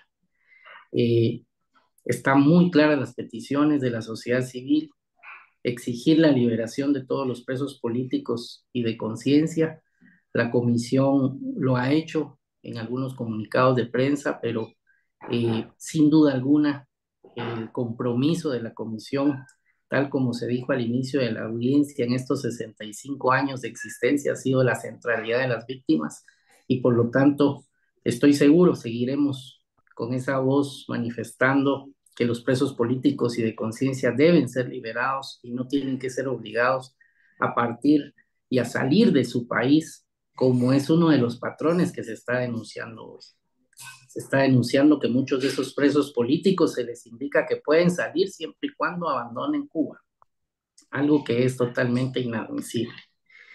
Eh, están muy claras las peticiones de la sociedad civil, exigir la liberación de todos los presos políticos y de conciencia. La comisión lo ha hecho en algunos comunicados de prensa, pero eh, sin duda alguna el compromiso de la comisión, tal como se dijo al inicio de la audiencia, en estos sesenta y cinco años de existencia ha sido la centralidad de las víctimas y por lo tanto estoy seguro seguiremos con esa voz manifestando que los presos políticos y de conciencia deben ser liberados y no tienen que ser obligados a partir y a salir de su país, como es uno de los patrones que se está denunciando hoy. Se está denunciando que muchos de esos presos políticos se les indica que pueden salir siempre y cuando abandonen Cuba, algo que es totalmente inadmisible.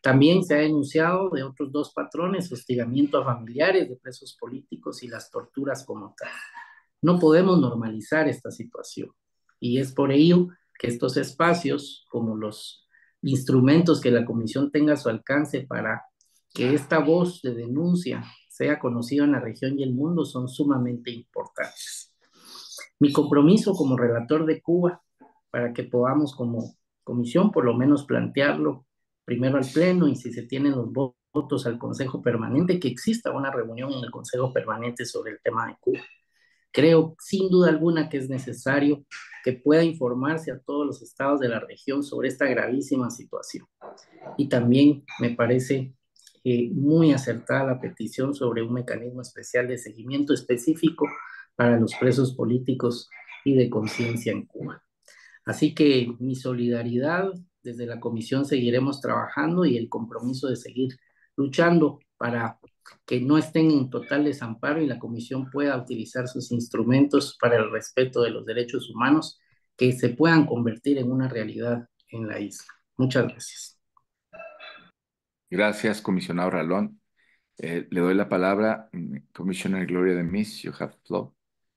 También se ha denunciado de otros dos patrones, hostigamiento a familiares de presos políticos y las torturas como tal. No podemos normalizar esta situación y es por ello que estos espacios, como los instrumentos que la Comisión tenga a su alcance para que esta voz de denuncia sea conocida en la región y el mundo, son sumamente importantes. Mi compromiso como relator de Cuba, para que podamos como comisión por lo menos plantearlo primero al Pleno y si se tienen los votos al Consejo Permanente, que exista una reunión en el Consejo Permanente sobre el tema de Cuba. Creo sin duda alguna que es necesario que pueda informarse a todos los estados de la región sobre esta gravísima situación. Y también me parece eh, muy acertada la petición sobre un mecanismo especial de seguimiento específico para los presos políticos y de conciencia en Cuba. Así que mi solidaridad, desde la comisión seguiremos trabajando y el compromiso de seguir luchando para que no estén en total desamparo y la comisión pueda utilizar sus instrumentos para el respeto de los derechos humanos que se puedan convertir en una realidad en la isla. Muchas gracias. Gracias, comisionado Ralón. Eh, le doy la palabra, Commissioner Gloria de Mis, you have the floor.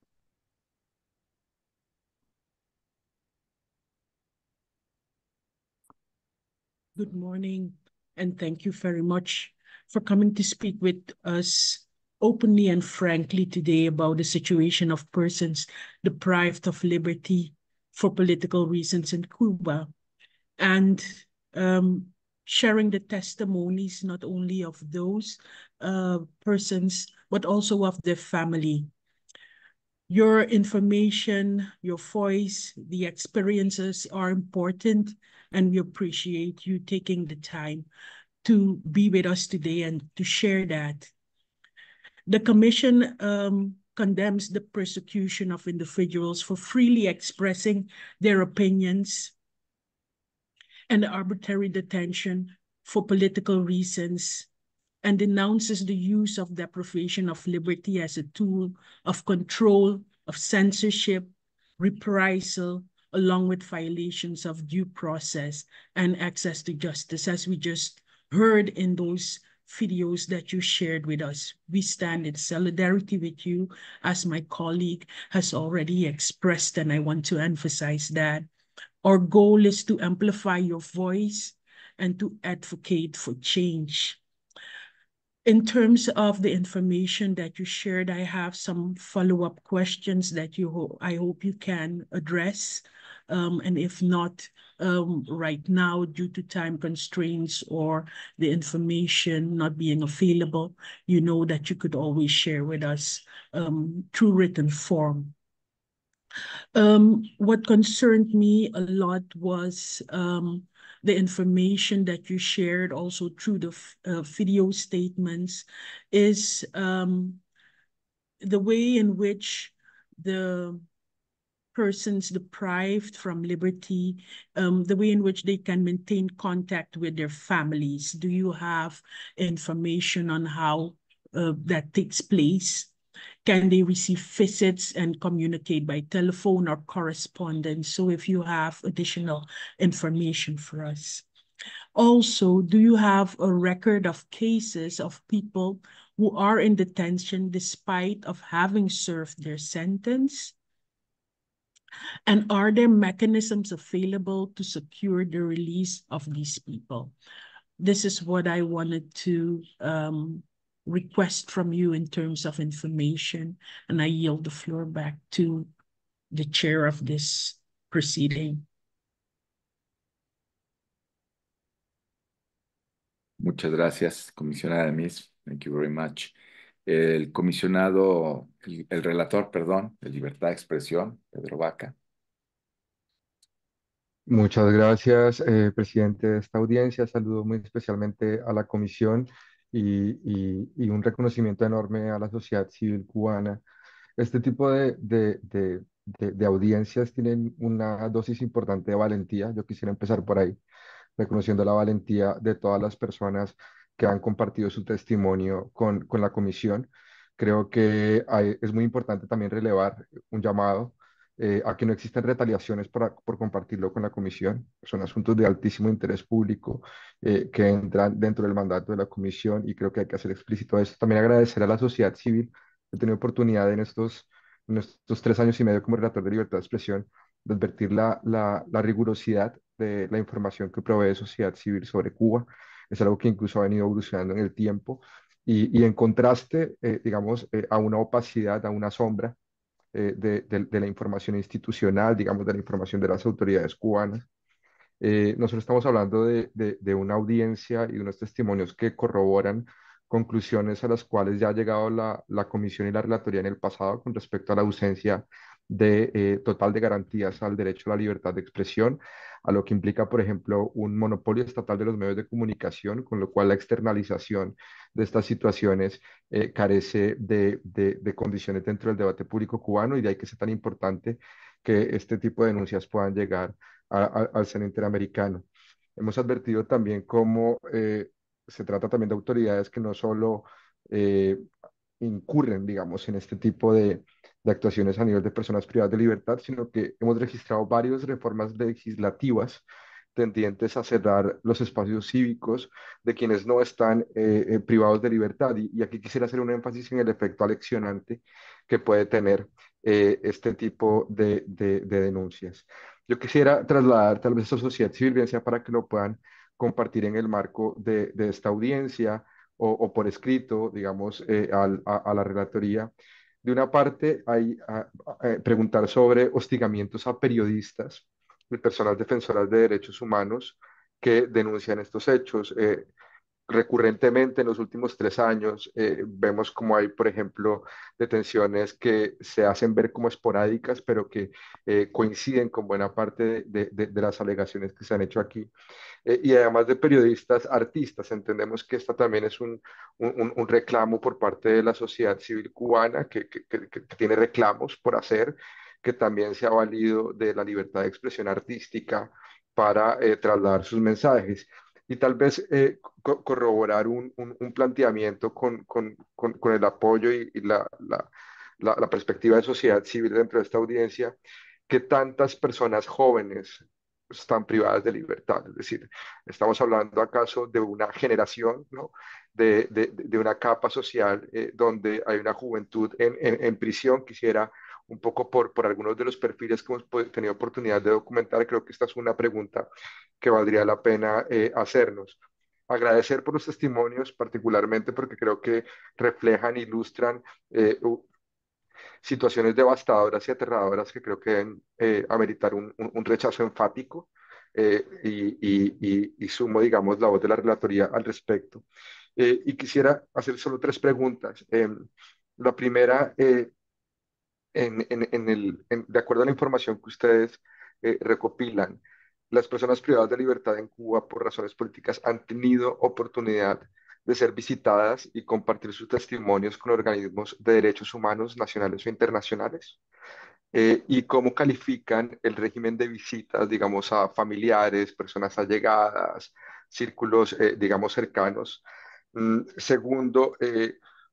Good morning, and thank you very much for coming to speak with us openly and frankly today about the situation of persons deprived of liberty for political reasons in Cuba, and um, sharing the testimonies not only of those uh, persons, but also of their family. Your information, your voice, the experiences are important, and we appreciate you taking the time to be with us today and to share that. The Commission um, condemns the persecution of individuals for freely expressing their opinions and arbitrary detention for political reasons, and denounces the use of deprivation of liberty as a tool of control, of censorship, reprisal, along with violations of due process and access to justice, as we just heard in those videos that you shared with us. We stand in solidarity with you, as my colleague has already expressed, and I want to emphasize that. Our goal is to amplify your voice and to advocate for change. In terms of the information that you shared, I have some follow-up questions that you ho I hope you can address. Um, and if not um, right now, due to time constraints or the information not being available, you know that you could always share with us um, through written form. Um, what concerned me a lot was um, the information that you shared also through the uh, video statements is um, the way in which the persons deprived from liberty, um, the way in which they can maintain contact with their families. Do you have information on how uh, that takes place? Can they receive visits and communicate by telephone or correspondence? So if you have additional information for us. Also, do you have a record of cases of people who are in detention despite of having served their sentence? And are there mechanisms available to secure the release of these people? This is what I wanted to um, request from you in terms of information, and I yield the floor back to the chair of this proceeding. Muchas gracias, comisionada Mis. Thank you very much. El comisionado, el, el relator, perdón, de Libertad de Expresión, Pedro Vaca. Muchas gracias, eh, presidente de esta audiencia. Saludo muy especialmente a la comisión y, y- y un reconocimiento enorme a la sociedad civil cubana. Este tipo de, de, de, de- de audiencias tienen una dosis importante de valentía. Yo quisiera empezar por ahí, reconociendo la valentía de todas las personas que han compartido su testimonio con, con la comisión. Creo que hay- es muy importante también relevar un llamado eh, a que no existen retaliaciones para, por compartirlo con la comisión. Son asuntos de altísimo interés público eh, que entran dentro del mandato de la comisión y creo que hay que hacer explícito esto. También agradecer a la sociedad civil. He tenido oportunidad en estos, en estos tres años y medio como relator de libertad de expresión de advertir la, la, la rigurosidad de la información que provee sociedad civil sobre Cuba. Es algo que incluso ha venido evolucionando en el tiempo y, y en contraste, eh, digamos, eh, a una opacidad, a una sombra eh, de, de- de la información institucional, digamos, de la información de las autoridades cubanas. Eh, nosotros estamos hablando de, de- de una audiencia y de unos testimonios que corroboran conclusiones a las cuales ya ha llegado la, la comisión y la relatoría en el pasado con respecto a la ausencia de, eh, total de garantías al derecho a la libertad de expresión, a lo que implica, por ejemplo, un monopolio estatal de los medios de comunicación, con lo cual la externalización de estas situaciones eh, carece de, de de condiciones dentro del debate público cubano y de ahí que sea tan importante que este tipo de denuncias puedan llegar a- a- al Seno Interamericano. Hemos advertido también cómo eh, se trata también de autoridades que no solo eh, incurren, digamos, en este tipo de, de actuaciones a nivel de personas privadas de libertad, sino que hemos registrado varias reformas legislativas tendientes a cerrar los espacios cívicos de quienes no están eh, eh, privados de libertad. Y, y aquí quisiera hacer un énfasis en el efecto aleccionante que puede tener eh, este tipo de, de- de denuncias. Yo quisiera trasladar tal vez a sociedad civil, bien sea para que lo puedan compartir en el marco de, de esta audiencia o, o por escrito, digamos, eh, al- a, a la relatoría. De una parte, hay a- a- eh, preguntar sobre hostigamientos a periodistas y personas defensoras de derechos humanos que denuncian estos hechos. Eh, recurrentemente en los últimos tres años eh, vemos como hay, por ejemplo, detenciones que se hacen ver como esporádicas, pero que eh, coinciden con buena parte de, de- de- de las alegaciones que se han hecho aquí. Eh, y además de periodistas, artistas. Entendemos que esta también es un, un- un reclamo por parte de la sociedad civil cubana que, que- que- que tiene reclamos por hacer, que también se ha valido de la libertad de expresión artística para eh, trasladar sus mensajes. Y tal vez eh, co- corroborar un, un- un planteamiento con, con- con- con el apoyo y, y la, la- la- la perspectiva de sociedad civil dentro de esta audiencia, que tantas personas jóvenes están privadas de libertad. Es decir, estamos hablando acaso de una generación, ¿no? de, de- de una capa social eh, donde hay una juventud en, en- en prisión. Quisiera un poco por, por algunos de los perfiles que hemos pod- tenido oportunidad de documentar, creo que esta es una pregunta que valdría la pena eh, hacernos. Agradecer por los testimonios, particularmente porque creo que reflejan, ilustran eh, u- situaciones devastadoras y aterradoras que creo que deben eh, ameritar un, un- un rechazo enfático eh, y, y- y- y sumo, digamos, la voz de la relatoría al respecto. Eh, y quisiera hacer solo tres preguntas. Em, la primera, eh, en, en- en el, en- de acuerdo a la información que ustedes eh, recopilan, las personas privadas de libertad en Cuba por razones políticas han tenido oportunidad de ser visitadas y compartir sus testimonios con organismos de derechos humanos nacionales o internacionales. Eh, y cómo califican el régimen de visitas, digamos, a familiares, personas allegadas, círculos, eh, digamos, cercanos. Mm, segundo, eh,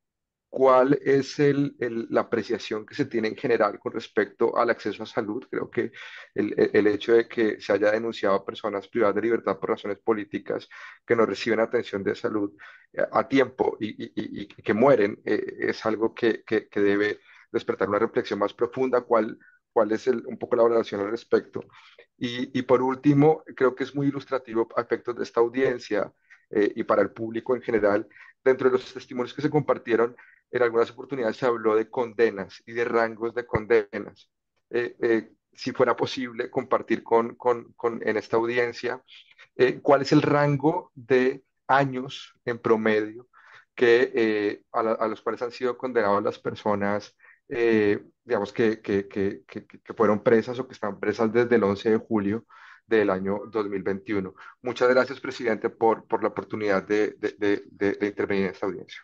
¿cuál es el- el- la apreciación que se tiene en general con respecto al acceso a salud? Creo que el, el- el hecho de que se haya denunciado a personas privadas de libertad por razones políticas que no reciben atención de salud eh, a tiempo y, y- y- y que mueren eh, es algo que, que- que debe despertar una reflexión más profunda. ¿Cuál, cuál es el- un poco la valoración al respecto? Y, y por último, creo que es muy ilustrativo a efectos de esta audiencia eh, y para el público en general, dentro de los testimonios que se compartieron en algunas oportunidades se habló de condenas y de rangos de condenas. Eh, eh, si fuera posible compartir con, con- con- en esta audiencia eh, cuál es el rango de años en promedio que, eh, a, la- a los cuales han sido condenadas las personas, eh, digamos, que, que, que, que, que fueron presas o que están presas desde el once de julio del año dos mil veintiuno. Muchas gracias, presidente, por, por la oportunidad de, de de- de- de intervenir en esta audiencia.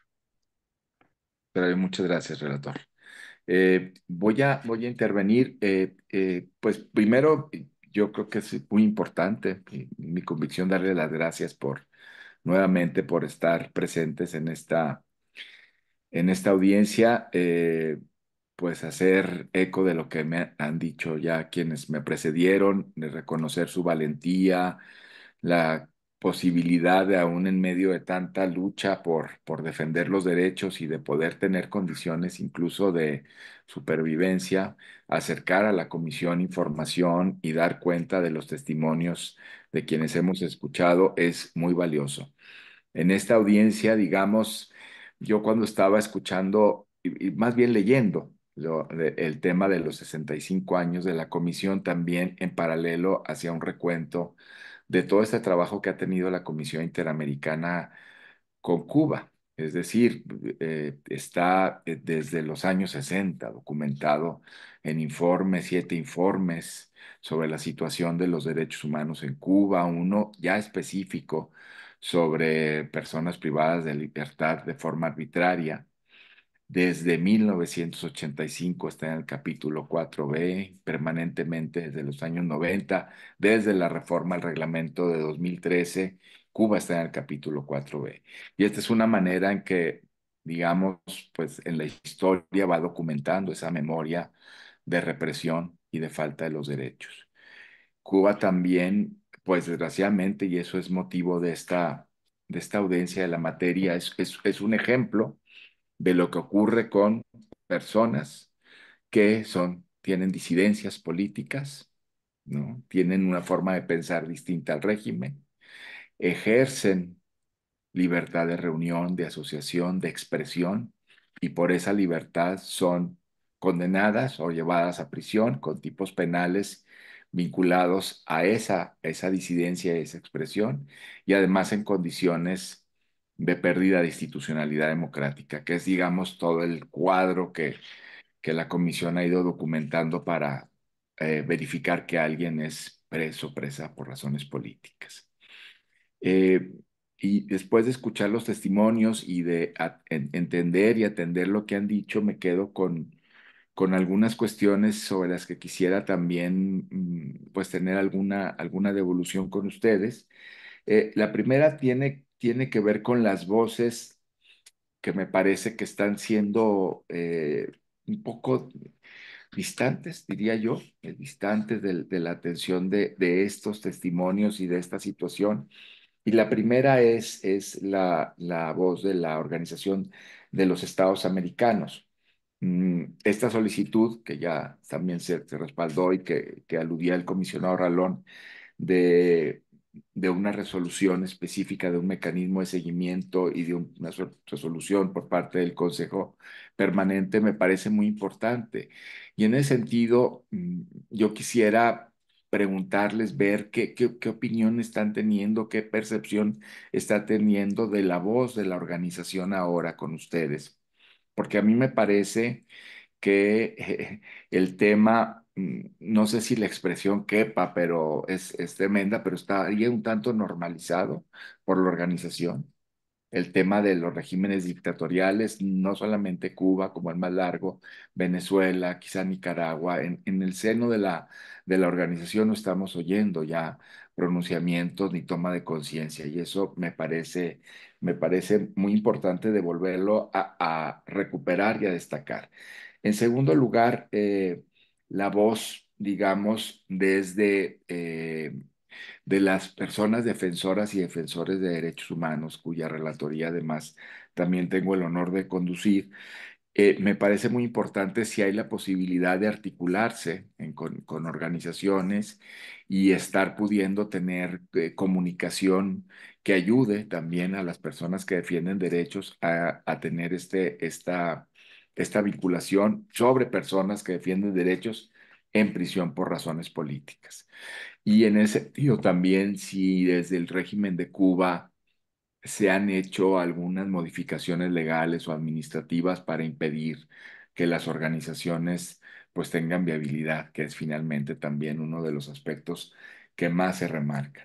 Pero muchas gracias, relator. Eh, voy a, voy a intervenir. Eh, eh, pues primero, yo creo que es muy importante y mi convicción darle las gracias por nuevamente por estar presentes en esta, en esta audiencia. Eh, pues hacer eco de lo que me han dicho ya quienes me precedieron, de reconocer su valentía, la posibilidad de aún en medio de tanta lucha por, por defender los derechos y de poder tener condiciones incluso de supervivencia, acercar a la comisión información y dar cuenta de los testimonios de quienes hemos escuchado es muy valioso. En esta audiencia, digamos, yo cuando estaba escuchando, y, y más bien leyendo lo- de- el tema de los sesenta y cinco años de la comisión, también en paralelo hacía un recuento de todo este trabajo que ha tenido la Comisión Interamericana con Cuba. Es decir, eh, está eh, desde los años sesenta documentado en informes, siete informes sobre la situación de los derechos humanos en Cuba, uno ya específico sobre personas privadas de libertad de forma arbitraria. Desde mil novecientos ochenta y cinco está en el capítulo cuatro B, permanentemente desde los años noventa, desde la reforma al reglamento de dos mil trece, Cuba está en el capítulo cuatro B. Y esta es una manera en que, digamos, pues en la historia va documentando esa memoria de represión y de falta de los derechos. Cuba también, pues desgraciadamente, y eso es motivo de esta, de esta audiencia de la materia, es, es, es un ejemplo de lo que ocurre con personas que son, tienen disidencias políticas, ¿no? Tienen una forma de pensar distinta al régimen, ejercen libertad de reunión, de asociación, de expresión, y por esa libertad son condenadas o llevadas a prisión con tipos penales vinculados a esa, esa disidencia, esa expresión, y además en condiciones de pérdida de institucionalidad democrática, que es, digamos, todo el cuadro que, que la comisión ha ido documentando para eh, verificar que alguien es preso o presa por razones políticas. Eh, y después de escuchar los testimonios y de a- en- entender y atender lo que han dicho, me quedo con, con algunas cuestiones sobre las que quisiera también mm, pues tener alguna, alguna devolución con ustedes. Eh, la primera tiene, tiene que ver con las voces que me parece que están siendo eh, un poco distantes, diría yo, eh, distantes del- de, la atención de, de estos testimonios y de esta situación. Y la primera es, es la, la voz de la Organización de los Estados Americanos. Mm, Esta solicitud, que ya también se, se respaldó y que, que aludía el comisionado Ralón, de, de una resolución específica, de un mecanismo de seguimiento y de un- una so- resolución por parte del Consejo Permanente, me parece muy importante. Y en ese sentido, mm, yo quisiera preguntarles, ver qué, qué, qué opinión están teniendo, qué percepción está teniendo de la voz de la organización ahora con ustedes. Porque a mí me parece que eh, el tema, mm, no sé si la expresión quepa, pero es, es tremenda, pero estaría un tanto normalizado por la organización. El tema de los regímenes dictatoriales, no solamente Cuba, como el más largo, Venezuela, quizá Nicaragua, en, en el seno de la, de la organización no estamos oyendo ya pronunciamientos ni toma de conciencia, y eso me parece, me parece muy importante devolverlo a, a recuperar y a destacar. En segundo lugar, eh, la voz, digamos, desde eh, de las personas defensoras y defensores de derechos humanos, cuya relatoría además también tengo el honor de conducir. Eh, me parece muy importante si hay la posibilidad de articularse en- con, con organizaciones y estar pudiendo tener eh, comunicación que ayude también a las personas que defienden derechos a, a tener este, esta, esta vinculación sobre personas que defienden derechos en prisión por razones políticas. Y en ese sentido también, si desde el régimen de Cuba se han hecho algunas modificaciones legales o administrativas para impedir que las organizaciones pues tengan viabilidad, que es finalmente también uno de los aspectos que más se remarcan.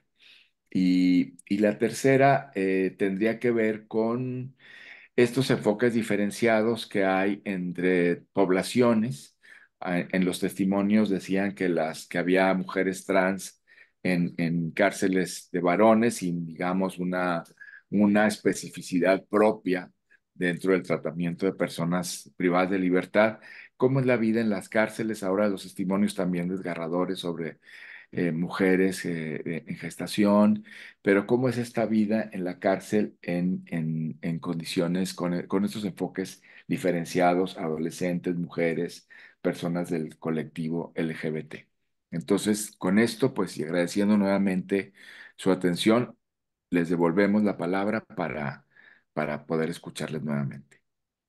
Y, y la tercera eh, tendría que ver con estos enfoques diferenciados que hay entre poblaciones. Ah, En los testimonios decían que, las, que había mujeres trans en, en cárceles de varones sin, digamos, una, una especificidad propia dentro del tratamiento de personas privadas de libertad, cómo es la vida en las cárceles, ahora los testimonios también desgarradores sobre eh, mujeres eh, eh, en gestación, pero cómo es esta vida en la cárcel en, en, en condiciones con, con estos enfoques diferenciados, adolescentes, mujeres, personas del colectivo L G B T. Entonces, con esto, pues, y agradeciendo nuevamente su atención, les devolvemos la palabra para, para poder escucharles nuevamente.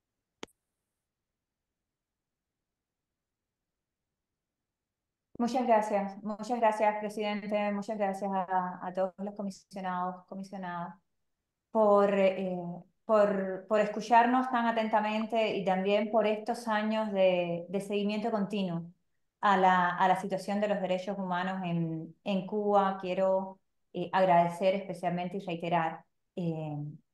Muchas gracias, muchas gracias, presidente, muchas gracias a, a todos los comisionados, comisionadas, por, eh, por, por escucharnos tan atentamente y también por estos años de, de seguimiento continuo a la, a la situación de los derechos humanos en, en Cuba. Quiero eh, agradecer especialmente y reiterar eh,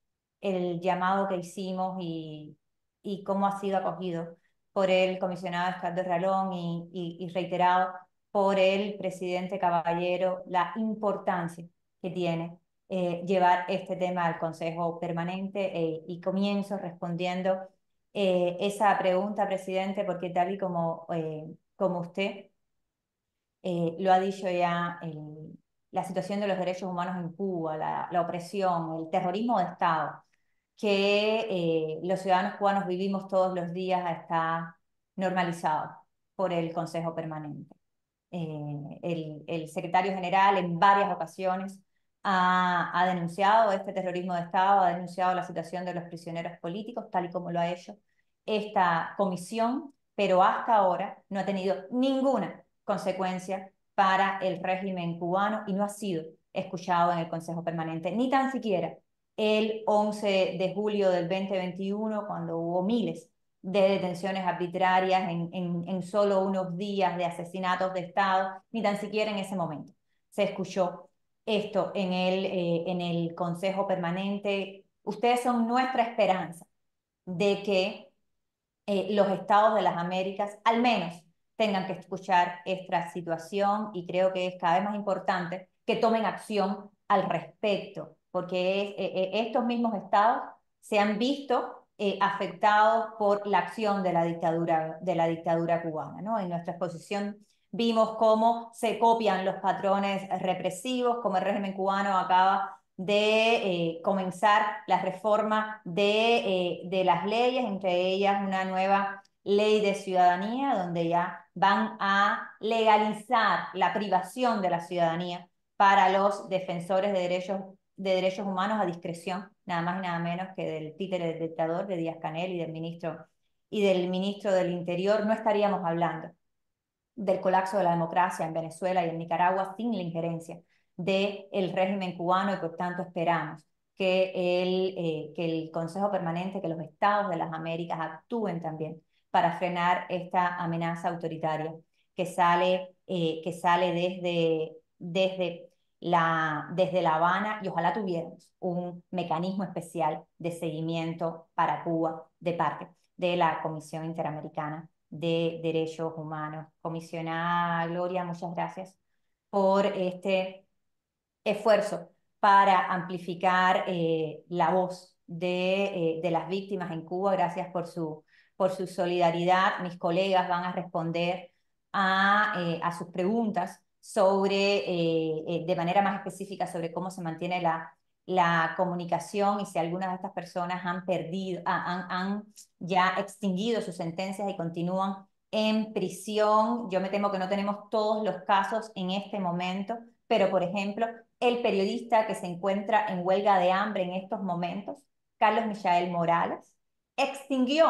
el llamado que hicimos y, y cómo ha sido acogido por el comisionado Edgardo Ralón y, y, y reiterado por el presidente Caballero la importancia que tiene eh, llevar este tema al Consejo Permanente eh, y comienzo respondiendo eh, esa pregunta, presidente, porque tal y como, eh, como usted eh, lo ha dicho ya, el, la situación de los derechos humanos en Cuba, la, la opresión, el terrorismo de Estado que eh, los ciudadanos cubanos vivimos todos los días está normalizado por el Consejo Permanente. Eh, el, el secretario general en varias ocasiones ha, ha denunciado este terrorismo de Estado, ha denunciado la situación de los prisioneros políticos, tal y como lo ha hecho esta comisión, pero hasta ahora no ha tenido ninguna consecuencia para el régimen cubano y no ha sido escuchado en el Consejo Permanente, ni tan siquiera el once de julio del veinte veintiuno, cuando hubo miles de detenciones arbitrarias en, en, en solo unos días, de asesinatos de Estado, ni tan siquiera en ese momento se escuchó esto en el, eh, en el Consejo Permanente. Ustedes son nuestra esperanza de que eh, los estados de las Américas al menos tengan que escuchar esta situación, y creo que es cada vez más importante que tomen acción al respecto, porque es, eh, eh, estos mismos estados se han visto eh, afectados por la acción de la dictadura, de la dictadura cubana, ¿no? En nuestra exposición vimos cómo se copian los patrones represivos, como el régimen cubano acaba de eh, comenzar la reforma de, eh, de las leyes, entre ellas una nueva ley de ciudadanía, donde ya van a legalizar la privación de la ciudadanía para los defensores de derechos, de derechos humanos a discreción, nada más y nada menos que del títere del dictador, de Díaz-Canel y del ministro, y del ministro del Interior. No estaríamos hablando del colapso de la democracia en Venezuela y en Nicaragua sin la injerencia del régimen cubano, y por tanto esperamos que el, eh, que el Consejo Permanente, que los estados de las Américas actúen también para frenar esta amenaza autoritaria que sale, eh, que sale desde, desde, la, desde La Habana, y ojalá tuviéramos un mecanismo especial de seguimiento para Cuba de parte de la Comisión Interamericana de Derechos Humanos. Comisionada Gloria, muchas gracias por este esfuerzo para amplificar eh, la voz de, eh, de las víctimas en Cuba. Gracias por su, por su solidaridad. Mis colegas van a responder a, eh, a sus preguntas sobre, eh, eh, de manera más específica, sobre cómo se mantiene la, la comunicación y si algunas de estas personas han perdido, han, han ya extinguido sus sentencias y continúan en prisión. Yo me temo que no tenemos todos los casos en este momento, pero por ejemplo, el periodista que se encuentra en huelga de hambre en estos momentos, Carlos Michael Morales, extinguió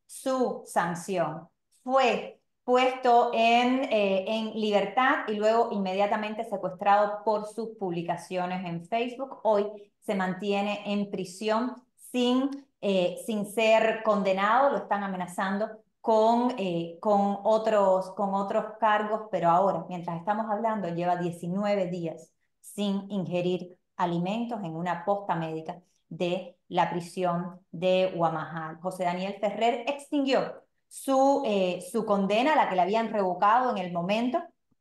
su sanción, fue puesto en, eh, en libertad y luego inmediatamente secuestrado por sus publicaciones en Facebook. Hoy se mantiene en prisión sin, eh, sin ser condenado, lo están amenazando con, eh, con, otros, con otros cargos, pero ahora, mientras estamos hablando, lleva diecinueve días sin ingerir alimentos en una posta médica de la prisión de Guamajal. José Daniel Ferrer extinguió su, eh, su condena, la que le habían revocado en el momento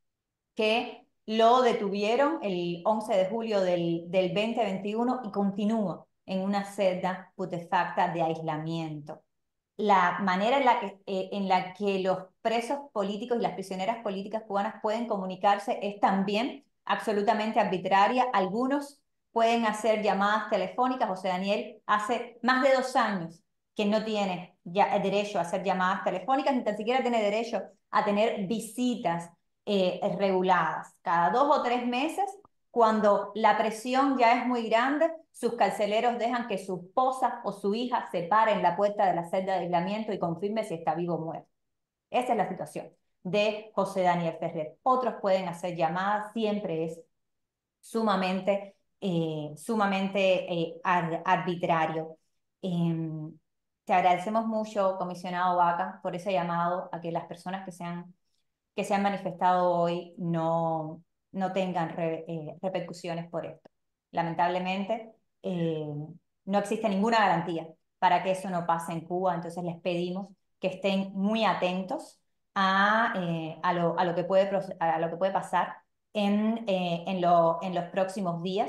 que lo detuvieron el once de julio del, del veinte veintiuno, y continúa en una celda putefacta de aislamiento. la manera en la que, eh, en la que los presos políticos y las prisioneras políticas cubanas pueden comunicarse es también absolutamente arbitraria. Algunos pueden hacer llamadas telefónicas. José Daniel hace más de dos años que no tiene ya derecho a hacer llamadas telefónicas, ni tan siquiera tiene derecho a tener visitas eh, reguladas. Cada dos o tres meses, cuando la presión ya es muy grande, sus carceleros dejan que su esposa o su hija se pare en la puerta de la celda de aislamiento y confirme si está vivo o muerto. Esa es la situación de José Daniel Ferrer. Otros pueden hacer llamadas, siempre es sumamente, eh, sumamente eh, ar arbitrario. Eh, te agradecemos mucho, comisionado Vaca, por ese llamado a que las personas que se han, que se han manifestado hoy no, no tengan re, eh, repercusiones por esto. Lamentablemente, eh, no existe ninguna garantía para que eso no pase en Cuba, entonces les pedimos que estén muy atentos a, eh, a, lo, a, lo, que puede, a lo que puede pasar en, eh, en, lo, en los próximos días.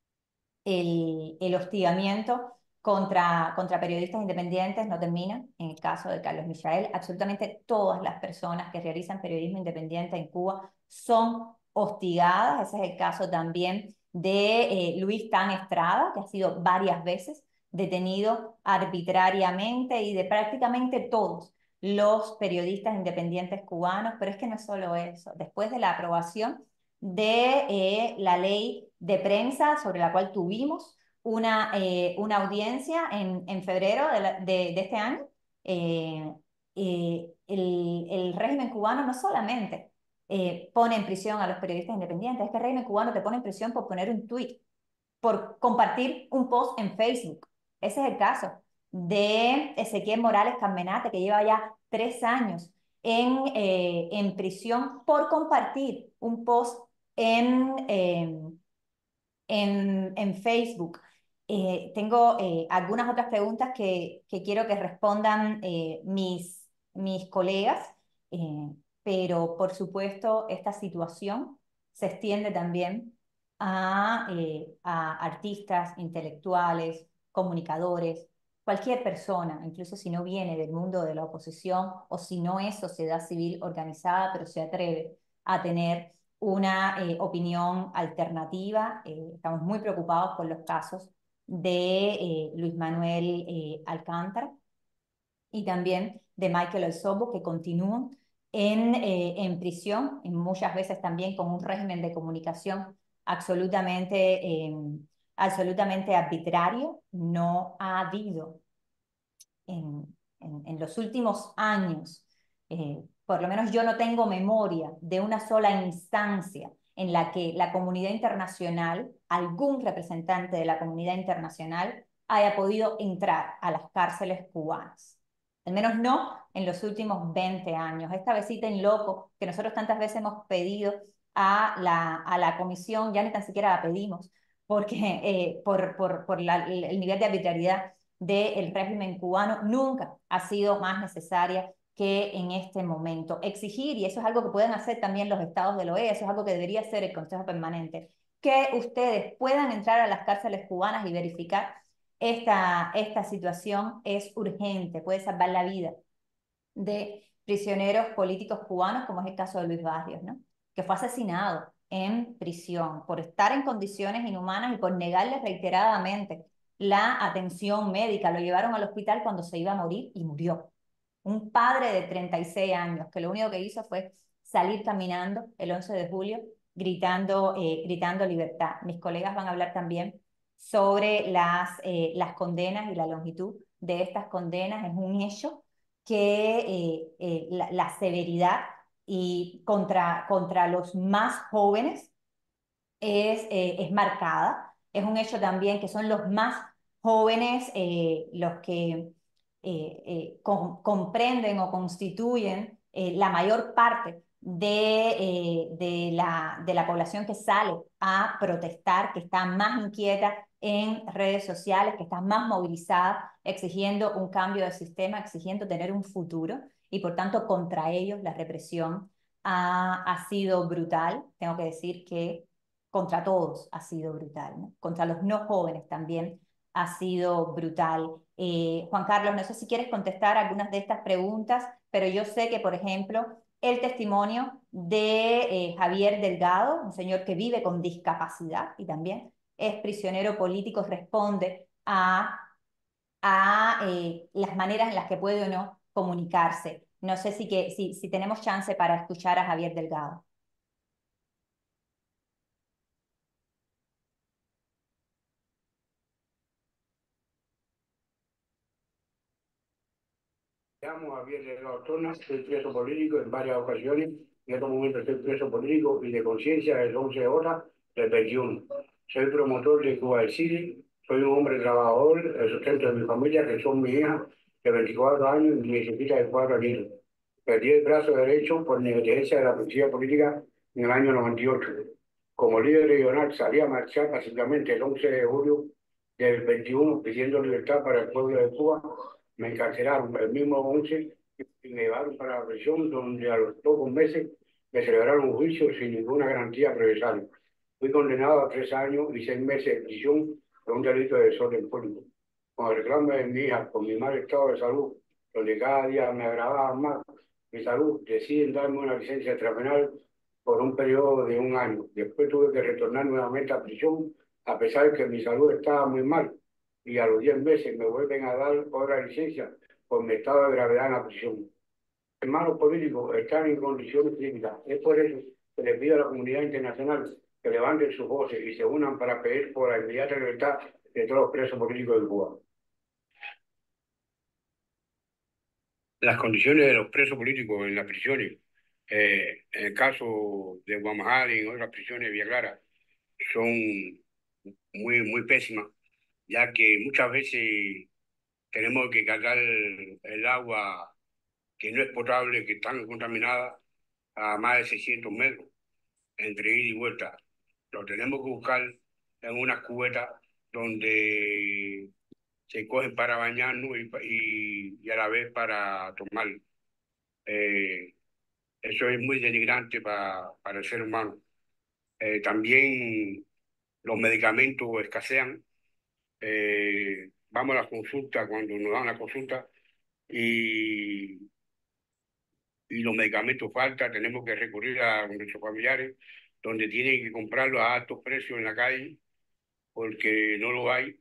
El, el hostigamiento contra, contra periodistas independientes no termina. En el caso de Carlos Michael, absolutamente todas las personas que realizan periodismo independiente en Cuba son hostigadas. Ese es el caso también de eh, Luis Tan Estrada, que ha sido varias veces detenido arbitrariamente, y de prácticamente todos los periodistas independientes cubanos. Pero es que no es solo eso. Después de la aprobación de eh, la ley de prensa, sobre la cual tuvimos una, eh, una audiencia en, en febrero de, la, de, de este año, eh, eh, el, el régimen cubano no solamente eh, pone en prisión a los periodistas independientes, es que el régimen cubano te pone en prisión por poner un tuit, por compartir un post en Facebook. Ese es el caso de Ezequiel Morales Carmenate, que lleva ya tres años en, eh, en prisión por compartir un post en, eh, en, en Facebook. Eh, tengo eh, algunas otras preguntas que, que quiero que respondan eh, mis, mis colegas, eh, pero por supuesto esta situación se extiende también a, eh, a artistas, intelectuales, comunicadores, cualquier persona, incluso si no viene del mundo de la oposición o si no es sociedad civil organizada, pero se atreve a tener una eh, opinión alternativa. Eh, estamos muy preocupados por los casos de eh, Luis Manuel eh, Alcántara y también de Michael El Sobo, que continúan en, eh, en prisión, y muchas veces también con un régimen de comunicación absolutamente, eh, absolutamente arbitrario. No ha habido en, en, en los últimos años, eh, por lo menos yo no tengo memoria de una sola instancia en la que la comunidad internacional, algún representante de la comunidad internacional, haya podido entrar a las cárceles cubanas. Al menos no en los últimos veinte años. Esta visita en loco que nosotros tantas veces hemos pedido a la, a la comisión, ya ni tan siquiera la pedimos, porque eh, por, por, por la, el nivel de arbitrariedad del régimen cubano, nunca ha sido más necesaria que en este momento. Exigir, y eso es algo que pueden hacer también los estados de la O E A, eso es algo que debería hacer el Consejo Permanente, que ustedes puedan entrar a las cárceles cubanas y verificar esta, esta situación es urgente, puede salvar la vida de prisioneros políticos cubanos, como es el caso de Luis Barrios, ¿no? Que fue asesinado en prisión por estar en condiciones inhumanas y por negarle reiteradamente la atención médica. Lo llevaron al hospital cuando se iba a morir y murió. Un padre de treinta y seis años que lo único que hizo fue salir caminando el once de julio gritando, eh, gritando libertad. Mis colegas van a hablar también sobre las, eh, las condenas y la longitud de estas condenas. Es un hecho que eh, eh, la, la severidad y contra, contra los más jóvenes es, eh, es marcada. Es un hecho también que son los más jóvenes eh, los que eh, eh, com comprenden o constituyen eh, la mayor parte de, eh, de, la, de la población que sale a protestar, que está más inquieta en redes sociales, que está más movilizada, exigiendo un cambio de sistema, exigiendo tener un futuro, y por tanto contra ellos la represión ha, ha sido brutal. Tengo que decir que contra todos ha sido brutal, ¿no? Contra los no jóvenes también ha sido brutal. Eh, Juan Carlos, no sé si quieres contestar algunas de estas preguntas, pero yo sé que, por ejemplo, el testimonio de eh, Javier Delgado, un señor que vive con discapacidad y también es prisionero político, responde a, a eh, las maneras en las que puede o no comunicarse. No sé si, que, si, si tenemos chance para escuchar a Javier Delgado. Me llamo Javier Delgado Torna, soy preso político en varias ocasiones. En estos momentos soy preso político y de conciencia desde once horas del veintiuno. Soy promotor de Cuba del City, soy un hombre trabajador, el sustento de mi familia, que son mi hija de veinticuatro años y mi hijita de cuatro años. Perdí el brazo derecho por negligencia de la policía política en el año noventa y ocho. Como líder regional salí a marchar pacíficamente el once de julio del veintiuno pidiendo libertad para el pueblo de Cuba. Me encarcelaron el mismo once y me llevaron para la prisión, donde a los pocos meses me celebraron un juicio sin ninguna garantía procesal. Fui condenado a tres años y seis meses de prisión por un delito de desorden público. Con el reclamo de mi hija por mi mal estado de salud, donde cada día me agravaba más mi salud, deciden darme una licencia extrapenal por un periodo de un año. Después tuve que retornar nuevamente a prisión, a pesar de que mi salud estaba muy mal. Y a los diez meses me vuelven a dar otra licencia por mi estado de gravedad en la prisión. Hermanos políticos están en condiciones críticas. Es por eso que les pido a la comunidad internacional que levanten sus voces y se unan para pedir por la inmediata libertad de todos los presos políticos de Cuba. Las condiciones de los presos políticos en las prisiones, eh, en el caso de Guamajal y en otras prisiones de Villa Clara, son muy, muy pésimas, ya que muchas veces tenemos que cargar el, el agua que no es potable, que están contaminadas, a más de seiscientos metros entre ida y vuelta. Lo tenemos que buscar en unas cubetas donde se cogen para bañarnos y, y, y a la vez para tomar. Eh, eso es muy denigrante para, para el ser humano. Eh, también los medicamentos escasean. Eh, vamos a la consulta cuando nos dan la consulta y, y los medicamentos faltan, tenemos que recurrir a nuestros familiares, donde tienen que comprarlos a altos precios en la calle, porque no lo hay,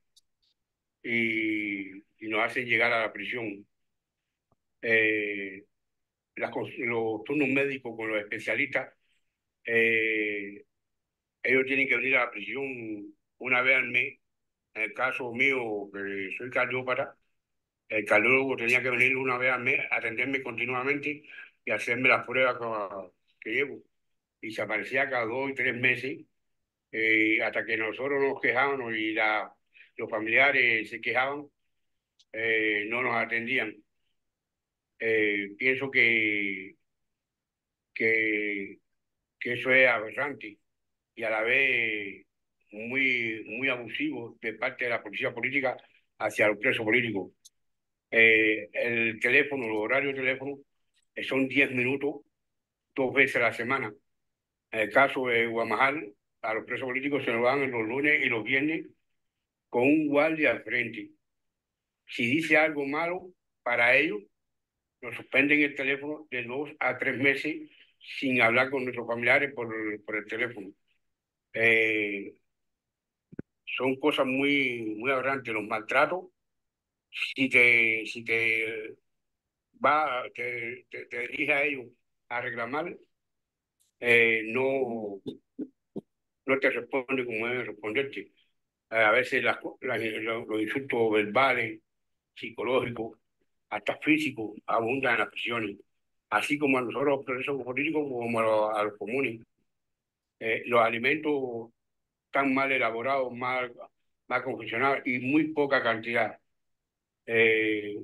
y, y nos hacen llegar a la prisión. Eh, las, los turnos médicos con los especialistas, eh, ellos tienen que venir a la prisión una vez al mes. En el caso mío, que soy cardiópata, el cardiólogo tenía que venir una vez al mes, atenderme continuamente y hacerme las pruebas que, que llevo. Y se aparecía cada dos y tres meses, eh, hasta que nosotros nos quejábamos y la, los familiares se quejaban, eh, no nos atendían. Eh, pienso que, que, que eso es aberrante y a la vez muy, muy abusivo de parte de la policía política hacia los presos políticos. Eh, el teléfono, los horarios de teléfono, eh, son diez minutos, dos veces a la semana. En el caso de Guamajal, a los presos políticos se nos dan los lunes y los viernes con un guardia al frente. Si dice algo malo para ellos, nos suspenden el teléfono de dos a tres meses sin hablar con nuestros familiares por, por el teléfono. Eh, son cosas muy, muy aberrantes, los maltratos. Si te, si te va, te, te, te dirige a ellos a reclamar, eh, no, no te responde como deben responderte. A veces las, las, los, los insultos verbales, psicológicos, hasta físicos, abundan en las prisiones, así como a nosotros los presos políticos como a los, a los comunes. Eh, los alimentos están mal elaborados, mal, mal confeccionados y muy poca cantidad. Eh,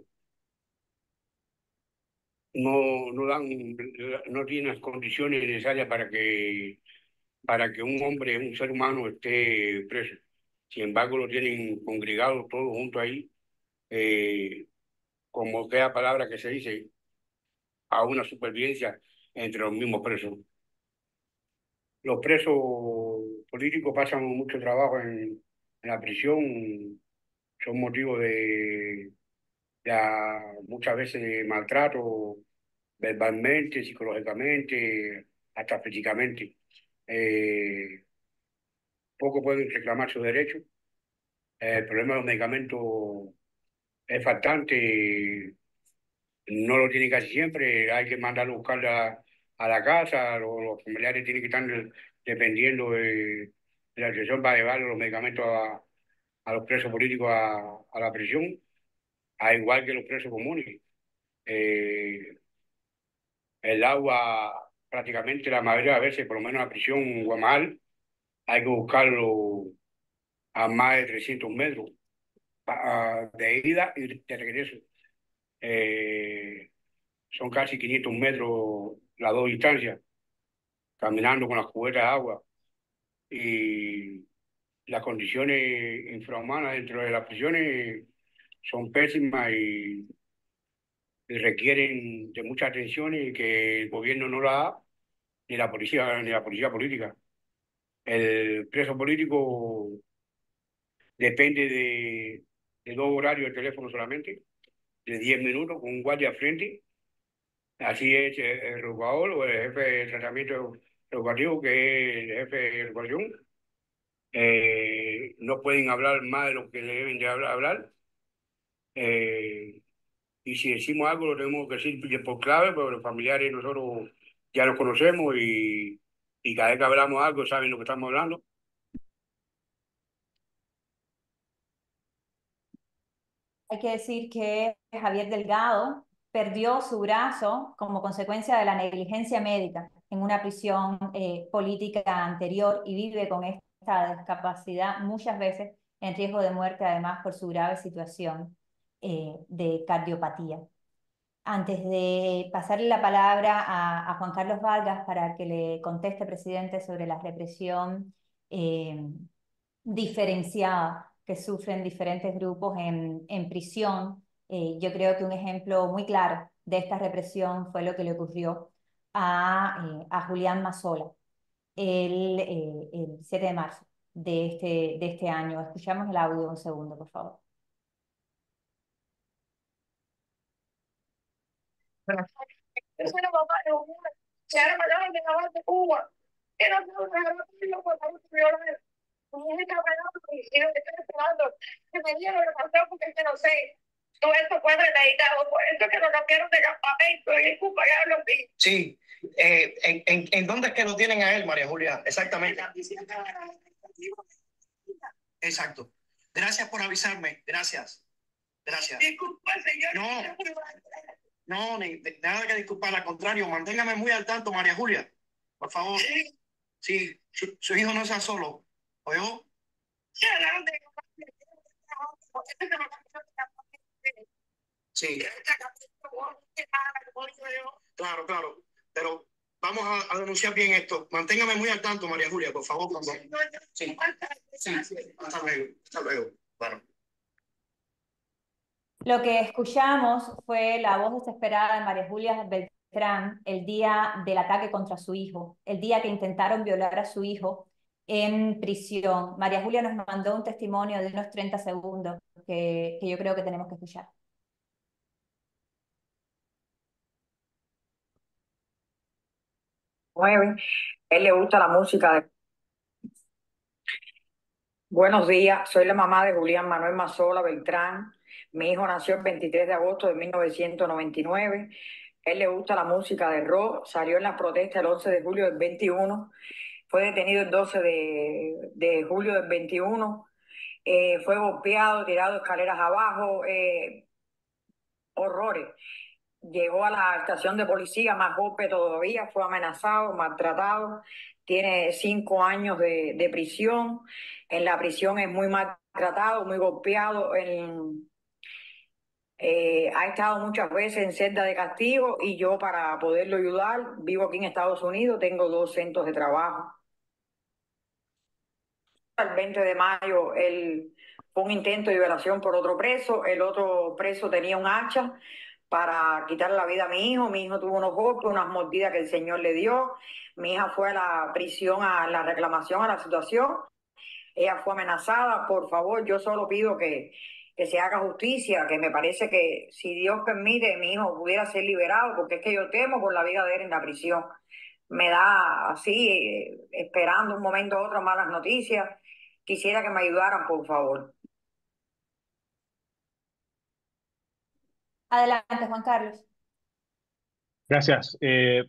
no, no dan, no tienen las condiciones necesarias para que, para que un hombre, un ser humano esté preso. Sin embargo, lo tienen congregados todos juntos ahí, eh, como queda palabra que se dice, a una supervivencia entre los mismos presos. Los presos políticos pasan mucho trabajo en, en la prisión, son motivos de, ya, muchas veces de maltrato verbalmente, psicológicamente, hasta físicamente. Eh, poco pueden reclamar sus derechos. Eh, el problema de los medicamentos es bastante, no lo tiene casi siempre, hay que mandarlo a buscar a, a la casa, los, los familiares tienen que estar dependiendo de, de la situación para llevar los medicamentos a, a los presos políticos a, a la prisión, a igual que los presos comunes. Eh, el agua, prácticamente la mayoría de las veces, por lo menos en la prisión Guamal, hay que buscarlo a más de trescientos metros pa- de ida y de regreso. Eh, son casi quinientos metros las dos distancias, caminando con las cubetas de agua. Y las condiciones infrahumanas dentro de las prisiones son pésimas y, y requieren de mucha atención y que el gobierno no la da, ni la policía, ni la policía política. El preso político depende de, de dos horarios de teléfono solamente, de diez minutos, con un guardia al frente. Así es el, el educador o el jefe de tratamiento educativo, que es el jefe de educación. Eh, no pueden hablar más de lo que le deben de hablar. hablar. Eh, y si decimos algo, lo tenemos que decir por clave, porque los familiares nosotros ya los conocemos y, y cada vez que hablamos algo saben lo que estamos hablando. Hay que decir que Javier Delgado perdió su brazo como consecuencia de la negligencia médica en una prisión eh, política anterior y vive con esta discapacidad muchas veces en riesgo de muerte, además por su grave situación eh, de cardiopatía. Antes de pasarle la palabra a, a Juan Carlos Vargas para que le conteste, presidente, sobre la represión eh, diferenciada que sufren diferentes grupos en, en prisión. Eh, yo creo que un ejemplo muy claro de esta represión fue lo que le ocurrió a, eh, a Julián Mazola el, eh, el siete de marzo de este, de este año. Escuchamos el audio un segundo, por favor. Yo soy la mamá de un se ha mandado de la de Cuba. Era todo un por favor, violar. Mi hija me y yo estoy esperando que me dieron la pasó porque es que no sé. Todo esto fue reeditado, por eso que lo cambiaron de campamento y en Cuba ya lo vi. Sí. Eh, ¿en, en, ¿En dónde es que lo tienen a él, María Julia? Exactamente. Exacto. Gracias por avisarme. Gracias. Gracias. Disculpa, señor. No. No, ni, de, nada que disculpar, al contrario, manténgame muy al tanto, María Julia, por favor. Sí, sí su, su hijo no sea solo, ¿oyó? Sí. Claro, claro, pero vamos a, a denunciar bien esto. Manténgame muy al tanto, María Julia, por favor. Cuando... Sí. Sí. Hasta luego, hasta luego. Bueno. Lo que escuchamos fue la voz desesperada de María Julia Beltrán el día del ataque contra su hijo, el día que intentaron violar a su hijo en prisión. María Julia nos mandó un testimonio de unos treinta segundos que, que yo creo que tenemos que escuchar. nueve. Él le gusta la música de... Buenos días, soy la mamá de Julián Manuel Mazola Beltrán. Mi hijo nació el veintitrés de agosto de mil novecientos noventa y nueve. Él le gusta la música de rock, salió en las protestas el once de julio del veintiuno, fue detenido el doce de, de julio del veintiuno, eh, fue golpeado, tirado escaleras abajo, eh, horrores. Llegó a la estación de policía, más golpe todavía, fue amenazado, maltratado, tiene cinco años de, de prisión. En la prisión es muy maltratado, muy golpeado. En, eh, ha estado muchas veces en celda de castigo y yo, para poderlo ayudar, vivo aquí en Estados Unidos, tengo dos centros de trabajo. El veinte de mayo él, fue un intento de violación por otro preso, el otro preso tenía un hacha para quitarle la vida a mi hijo. Mi hijo tuvo unos golpes, unas mordidas que el señor le dio. Mi hija fue a la prisión, a la reclamación, a la situación. Ella fue amenazada. Por favor, yo solo pido que, que se haga justicia, que me parece que si Dios permite, mi hijo pudiera ser liberado, porque es que yo temo por la vida de él en la prisión. Me da así, eh, esperando un momento u otro malas noticias. Quisiera que me ayudaran, por favor. Adelante, Juan Carlos. Gracias. Eh,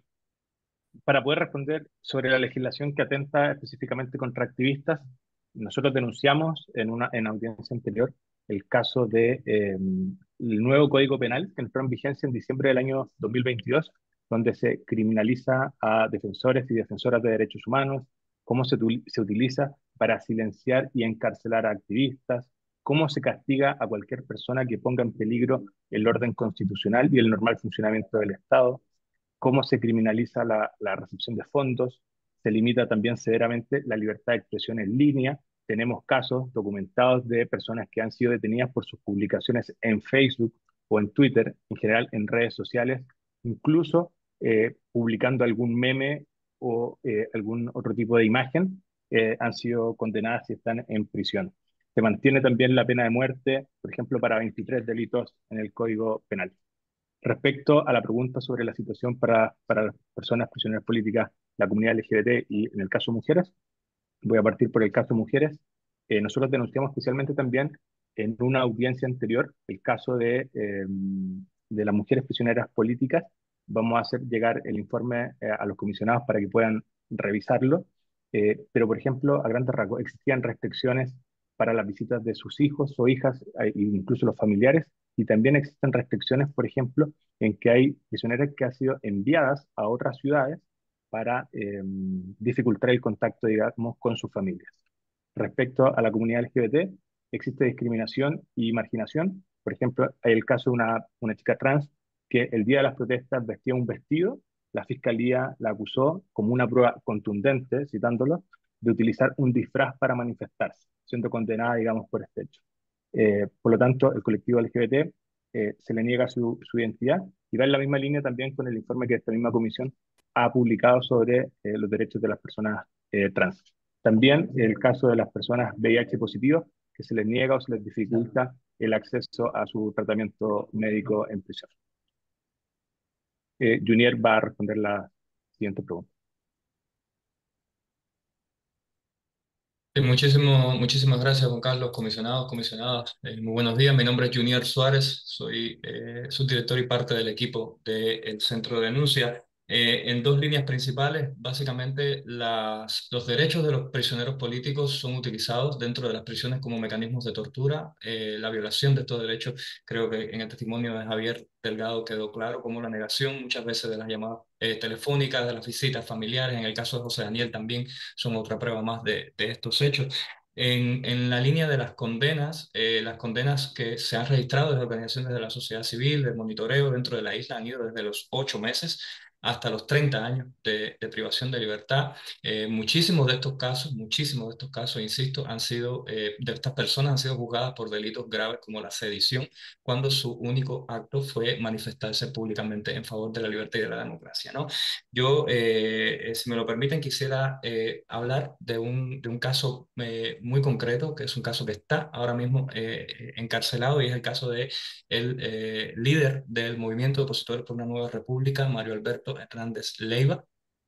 para poder responder sobre la legislación que atenta específicamente contra activistas, nosotros denunciamos en una en audiencia anterior el caso de eh, el nuevo Código Penal que entró en vigencia en diciembre del año dos mil veintidós, donde se criminaliza a defensores y defensoras de derechos humanos, cómo se, se utiliza para silenciar y encarcelar a activistas, cómo se castiga a cualquier persona que ponga en peligro el orden constitucional y el normal funcionamiento del Estado, cómo se criminaliza la, la recepción de fondos, se limita también severamente la libertad de expresión en línea. Tenemos casos documentados de personas que han sido detenidas por sus publicaciones en Facebook o en Twitter, en general en redes sociales, incluso eh, publicando algún meme o eh, algún otro tipo de imagen, eh, han sido condenadas y están en prisión. Se mantiene también la pena de muerte, por ejemplo, para veintitrés delitos en el Código Penal. Respecto a la pregunta sobre la situación para, para las personas prisioneras políticas, la comunidad L G B T y en el caso mujeres, voy a partir por el caso mujeres. Eh, nosotros denunciamos especialmente también en una audiencia anterior el caso de, eh, de las mujeres prisioneras políticas. Vamos a hacer llegar el informe eh, a los comisionados para que puedan revisarlo. Eh, pero, por ejemplo, a grandes rasgos, existían restricciones para las visitas de sus hijos o hijas, eh, incluso los familiares, y también existen restricciones, por ejemplo, en que hay prisioneras que han sido enviadas a otras ciudades para eh, dificultar el contacto, digamos, con sus familias. Respecto a la comunidad L G B T, existe discriminación y marginación. Por ejemplo, hay el caso de una, una chica trans que el día de las protestas vestía un vestido. La fiscalía la acusó como una prueba contundente, citándolo, de utilizar un disfraz para manifestarse, siendo condenada, digamos, por este hecho. Eh, por lo tanto, el colectivo L G B T eh, se le niega su, su identidad y va en la misma línea también con el informe que esta misma comisión ha publicado sobre eh, los derechos de las personas eh, trans. También el caso de las personas V I H positivas, que se les niega o se les dificulta el acceso a su tratamiento médico en prisión. Eh, Junior va a responder la siguiente pregunta. Sí, muchísimo, muchísimas gracias, Juan Carlos, comisionados, comisionadas. Eh, muy buenos días, mi nombre es Junior Suárez, soy eh, subdirector y parte del equipo del Centro de Denuncia. Eh, en dos líneas principales, básicamente las, los derechos de los prisioneros políticos son utilizados dentro de las prisiones como mecanismos de tortura. Eh, la violación de estos derechos, creo que en el testimonio de Javier Delgado quedó claro, como la negación muchas veces de las llamadas eh, telefónicas, de las visitas familiares, en el caso de José Daniel también son otra prueba más de, de estos hechos. En, en la línea de las condenas, eh, las condenas que se han registrado desde organizaciones de la sociedad civil, del monitoreo dentro de la isla, han ido desde los ocho meses hasta los treinta años de, de privación de libertad. Eh, muchísimos de estos casos, muchísimos de estos casos, insisto, han sido, eh, de estas personas han sido juzgadas por delitos graves como la sedición, cuando su único acto fue manifestarse públicamente en favor de la libertad y de la democracia, ¿no? Yo, eh, si me lo permiten, quisiera eh, hablar de un, de un caso eh, muy concreto, que es un caso que está ahora mismo eh, encarcelado, y es el caso de el eh, líder del movimiento de opositores por una nueva república, Mario Alberto Hernández Leiva.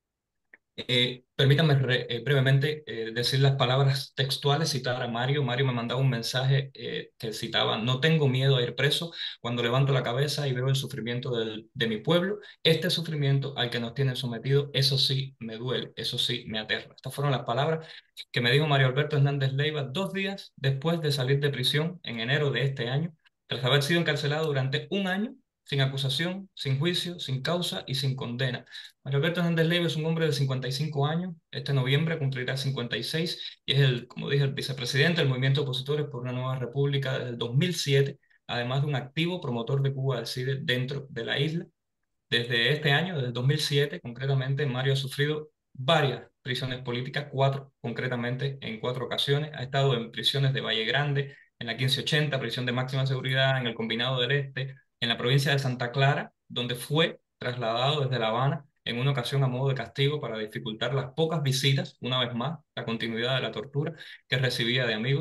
Eh, permítanme re, eh, brevemente eh, decir las palabras textuales, citar a Mario. Mario me mandaba un mensaje eh, que citaba: no tengo miedo a ir preso cuando levanto la cabeza y veo el sufrimiento del, de mi pueblo. Este sufrimiento al que nos tienen sometido, eso sí me duele, eso sí me aterra. Estas fueron las palabras que me dijo Mario Alberto Hernández Leiva dos días después de salir de prisión en enero de este año, tras haber sido encarcelado durante un año sin acusación, sin juicio, sin causa y sin condena. Mario Alberto Hernández Leiva es un hombre de cincuenta y cinco años, este noviembre cumplirá cincuenta y seis, y es el, como dije, el vicepresidente del Movimiento de Opositores por una Nueva República desde el dos mil siete, además de un activo promotor de Cuba Decide dentro de la isla. Desde este año, desde el dos mil siete, concretamente, Mario ha sufrido varias prisiones políticas, cuatro concretamente, en cuatro ocasiones. Ha estado en prisiones de Valle Grande, en la quince ochenta, prisión de máxima seguridad, en el Combinado del Este, en la provincia de Santa Clara, donde fue trasladado desde La Habana en una ocasión a modo de castigo para dificultar las pocas visitas, una vez más, la continuidad de la tortura que recibía de amigos.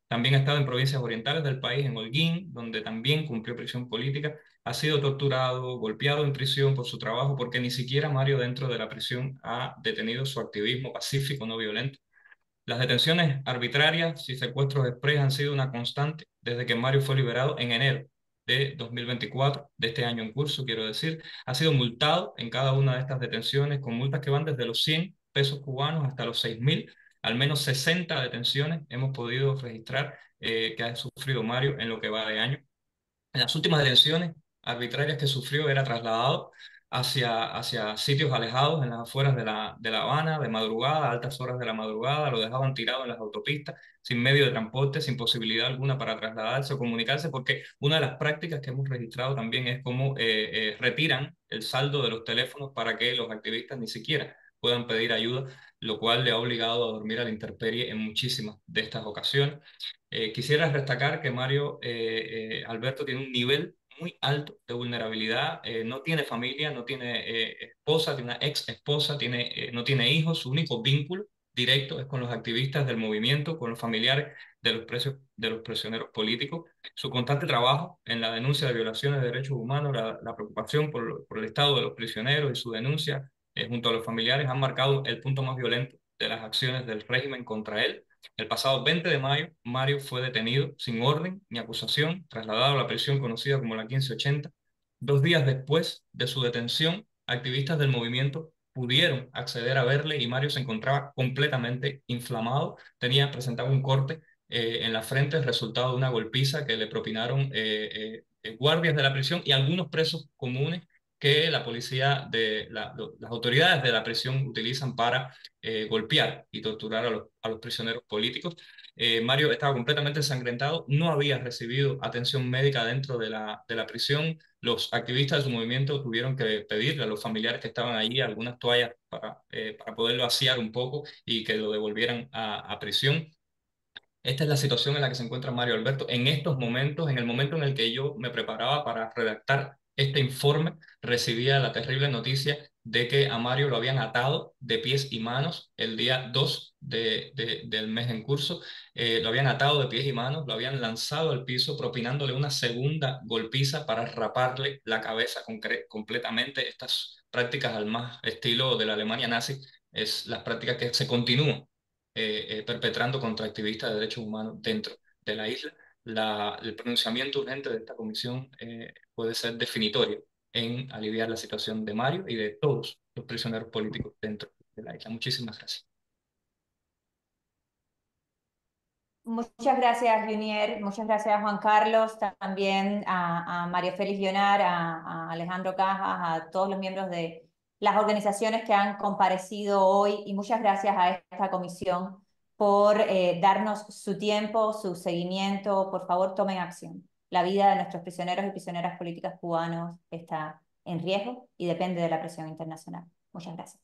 También ha estado en provincias orientales del país, en Holguín, donde también cumplió prisión política. Ha sido torturado, golpeado en prisión por su trabajo, porque ni siquiera Mario dentro de la prisión ha detenido su activismo pacífico, no violento. Las detenciones arbitrarias y secuestros express han sido una constante desde que Mario fue liberado en enero de dos mil veinticuatro, de este año en curso, quiero decir. Ha sido multado en cada una de estas detenciones con multas que van desde los cien pesos cubanos hasta los seis mil. Al menos sesenta detenciones hemos podido registrar eh, que ha sufrido Mario en lo que va de año. En las últimas detenciones arbitrarias que sufrió era trasladado hacia, hacia sitios alejados en las afueras de la, de La Habana, de madrugada, a altas horas de la madrugada, lo dejaban tirado en las autopistas, sin medio de transporte, sin posibilidad alguna para trasladarse o comunicarse, porque una de las prácticas que hemos registrado también es cómo eh, eh, retiran el saldo de los teléfonos para que los activistas ni siquiera puedan pedir ayuda, lo cual le ha obligado a dormir a la intemperie en muchísimas de estas ocasiones. Eh, quisiera destacar que Mario eh, eh, Alberto tiene un nivel muy alto de vulnerabilidad, eh, no tiene familia, no tiene eh, esposa, tiene una ex esposa, tiene, eh, no tiene hijos, su único vínculo directo es con los activistas del movimiento, con los familiares de los, presos, de los prisioneros políticos. Su constante trabajo en la denuncia de violaciones de derechos humanos, la, la preocupación por, por el estado de los prisioneros y su denuncia eh, junto a los familiares han marcado el punto más violento de las acciones del régimen contra él. El pasado veinte de mayo, Mario fue detenido sin orden ni acusación, trasladado a la prisión conocida como la quince ochenta. Dos días después de su detención, activistas del movimiento pudieron acceder a verle y Mario se encontraba completamente inflamado. Tenía presentado un corte eh, en la frente, resultado de una golpiza que le propinaron eh, eh, guardias de la prisión y algunos presos comunes que la policía, de la, las autoridades de la prisión utilizan para eh, golpear y torturar a los, a los prisioneros políticos. Eh, Mario estaba completamente ensangrentado, no había recibido atención médica dentro de la, de la prisión. Los activistas de su movimiento tuvieron que pedirle a los familiares que estaban allí algunas toallas para, eh, para poderlo asear un poco y que lo devolvieran a, a prisión. Esta es la situación en la que se encuentra Mario Alberto en estos momentos, en el momento en el que yo me preparaba para redactar este informe, recibía la terrible noticia de que a Mario lo habían atado de pies y manos el día dos de, de, del mes en curso, eh, lo habían atado de pies y manos, lo habían lanzado al piso, propinándole una segunda golpiza para raparle la cabeza completamente. Estas prácticas al más estilo de la Alemania nazi, es las prácticas que se continúan Eh, eh, perpetrando contra activistas de derechos humanos dentro de la isla. La, el pronunciamiento urgente de esta comisión eh, puede ser definitorio en aliviar la situación de Mario y de todos los prisioneros políticos dentro de la isla. Muchísimas gracias. Muchas gracias, Junier. Muchas gracias, Juan Carlos. También a, a María Félix Llonar, a, a Alejandro Cajas, a todos los miembros de las organizaciones que han comparecido hoy. Y muchas gracias a esta comisión por eh, darnos su tiempo, su seguimiento. Por favor, tomen acción. La vida de nuestros prisioneros y prisioneras políticas cubanos está en riesgo y depende de la presión internacional. Muchas gracias.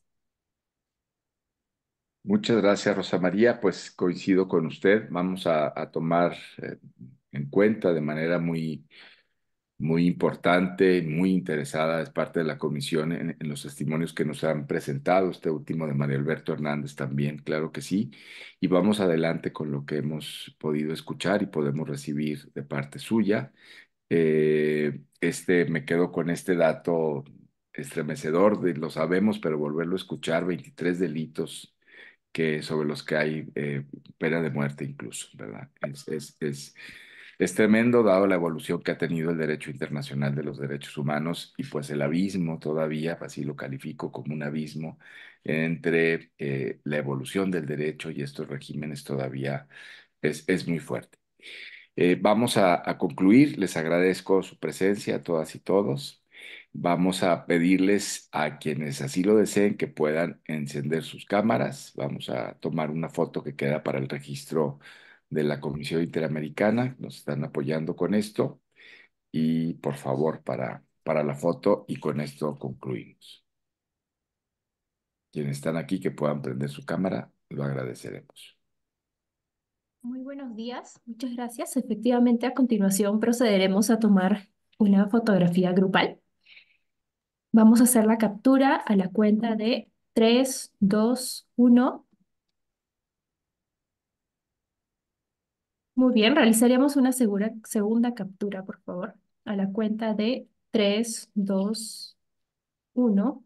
Muchas gracias, Rosa María. Pues coincido con usted. Vamos a, a tomar eh, en cuenta de manera muy, muy importante, muy interesada, es parte de la comisión en, en los testimonios que nos han presentado, este último de Mario Alberto Hernández también, claro que sí. Y vamos adelante con lo que hemos podido escuchar y podemos recibir de parte suya. Eh, este, me quedo con este dato estremecedor, de, lo sabemos, pero volverlo a escuchar, veintitrés delitos que, sobre los que hay eh, pena de muerte incluso, ¿verdad? Es, es, es, es tremendo dado la evolución que ha tenido el derecho internacional de los derechos humanos y pues el abismo todavía, así lo califico como un abismo, entre eh, la evolución del derecho y estos regímenes todavía es, es muy fuerte. Eh, vamos a, a concluir, les agradezco su presencia a todas y todos. Vamos a pedirles a quienes así lo deseen que puedan encender sus cámaras. Vamos a tomar una foto que queda para el registro de la Comisión Interamericana. Nos están apoyando con esto. Y por favor, para, para la foto y con esto concluimos. Quienes están aquí que puedan prender su cámara, lo agradeceremos. Muy buenos días, muchas gracias. Efectivamente, a continuación procederemos a tomar una fotografía grupal. Vamos a hacer la captura a la cuenta de tres, dos, uno. Muy bien, realizaríamos una segura- segunda captura, por favor, a la cuenta de tres, dos, uno.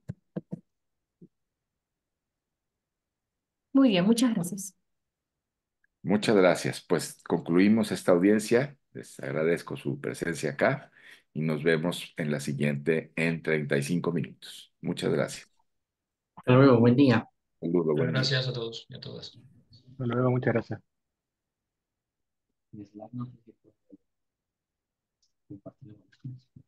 Muy bien, muchas gracias. Muchas gracias. Pues concluimos esta audiencia. Les agradezco su presencia acá y nos vemos en la siguiente en treinta y cinco minutos. Muchas gracias. Hasta luego, buen día. Saludos, buen día. Gracias a todos y a todas. Hasta luego, muchas gracias. No sé si puedo compartir.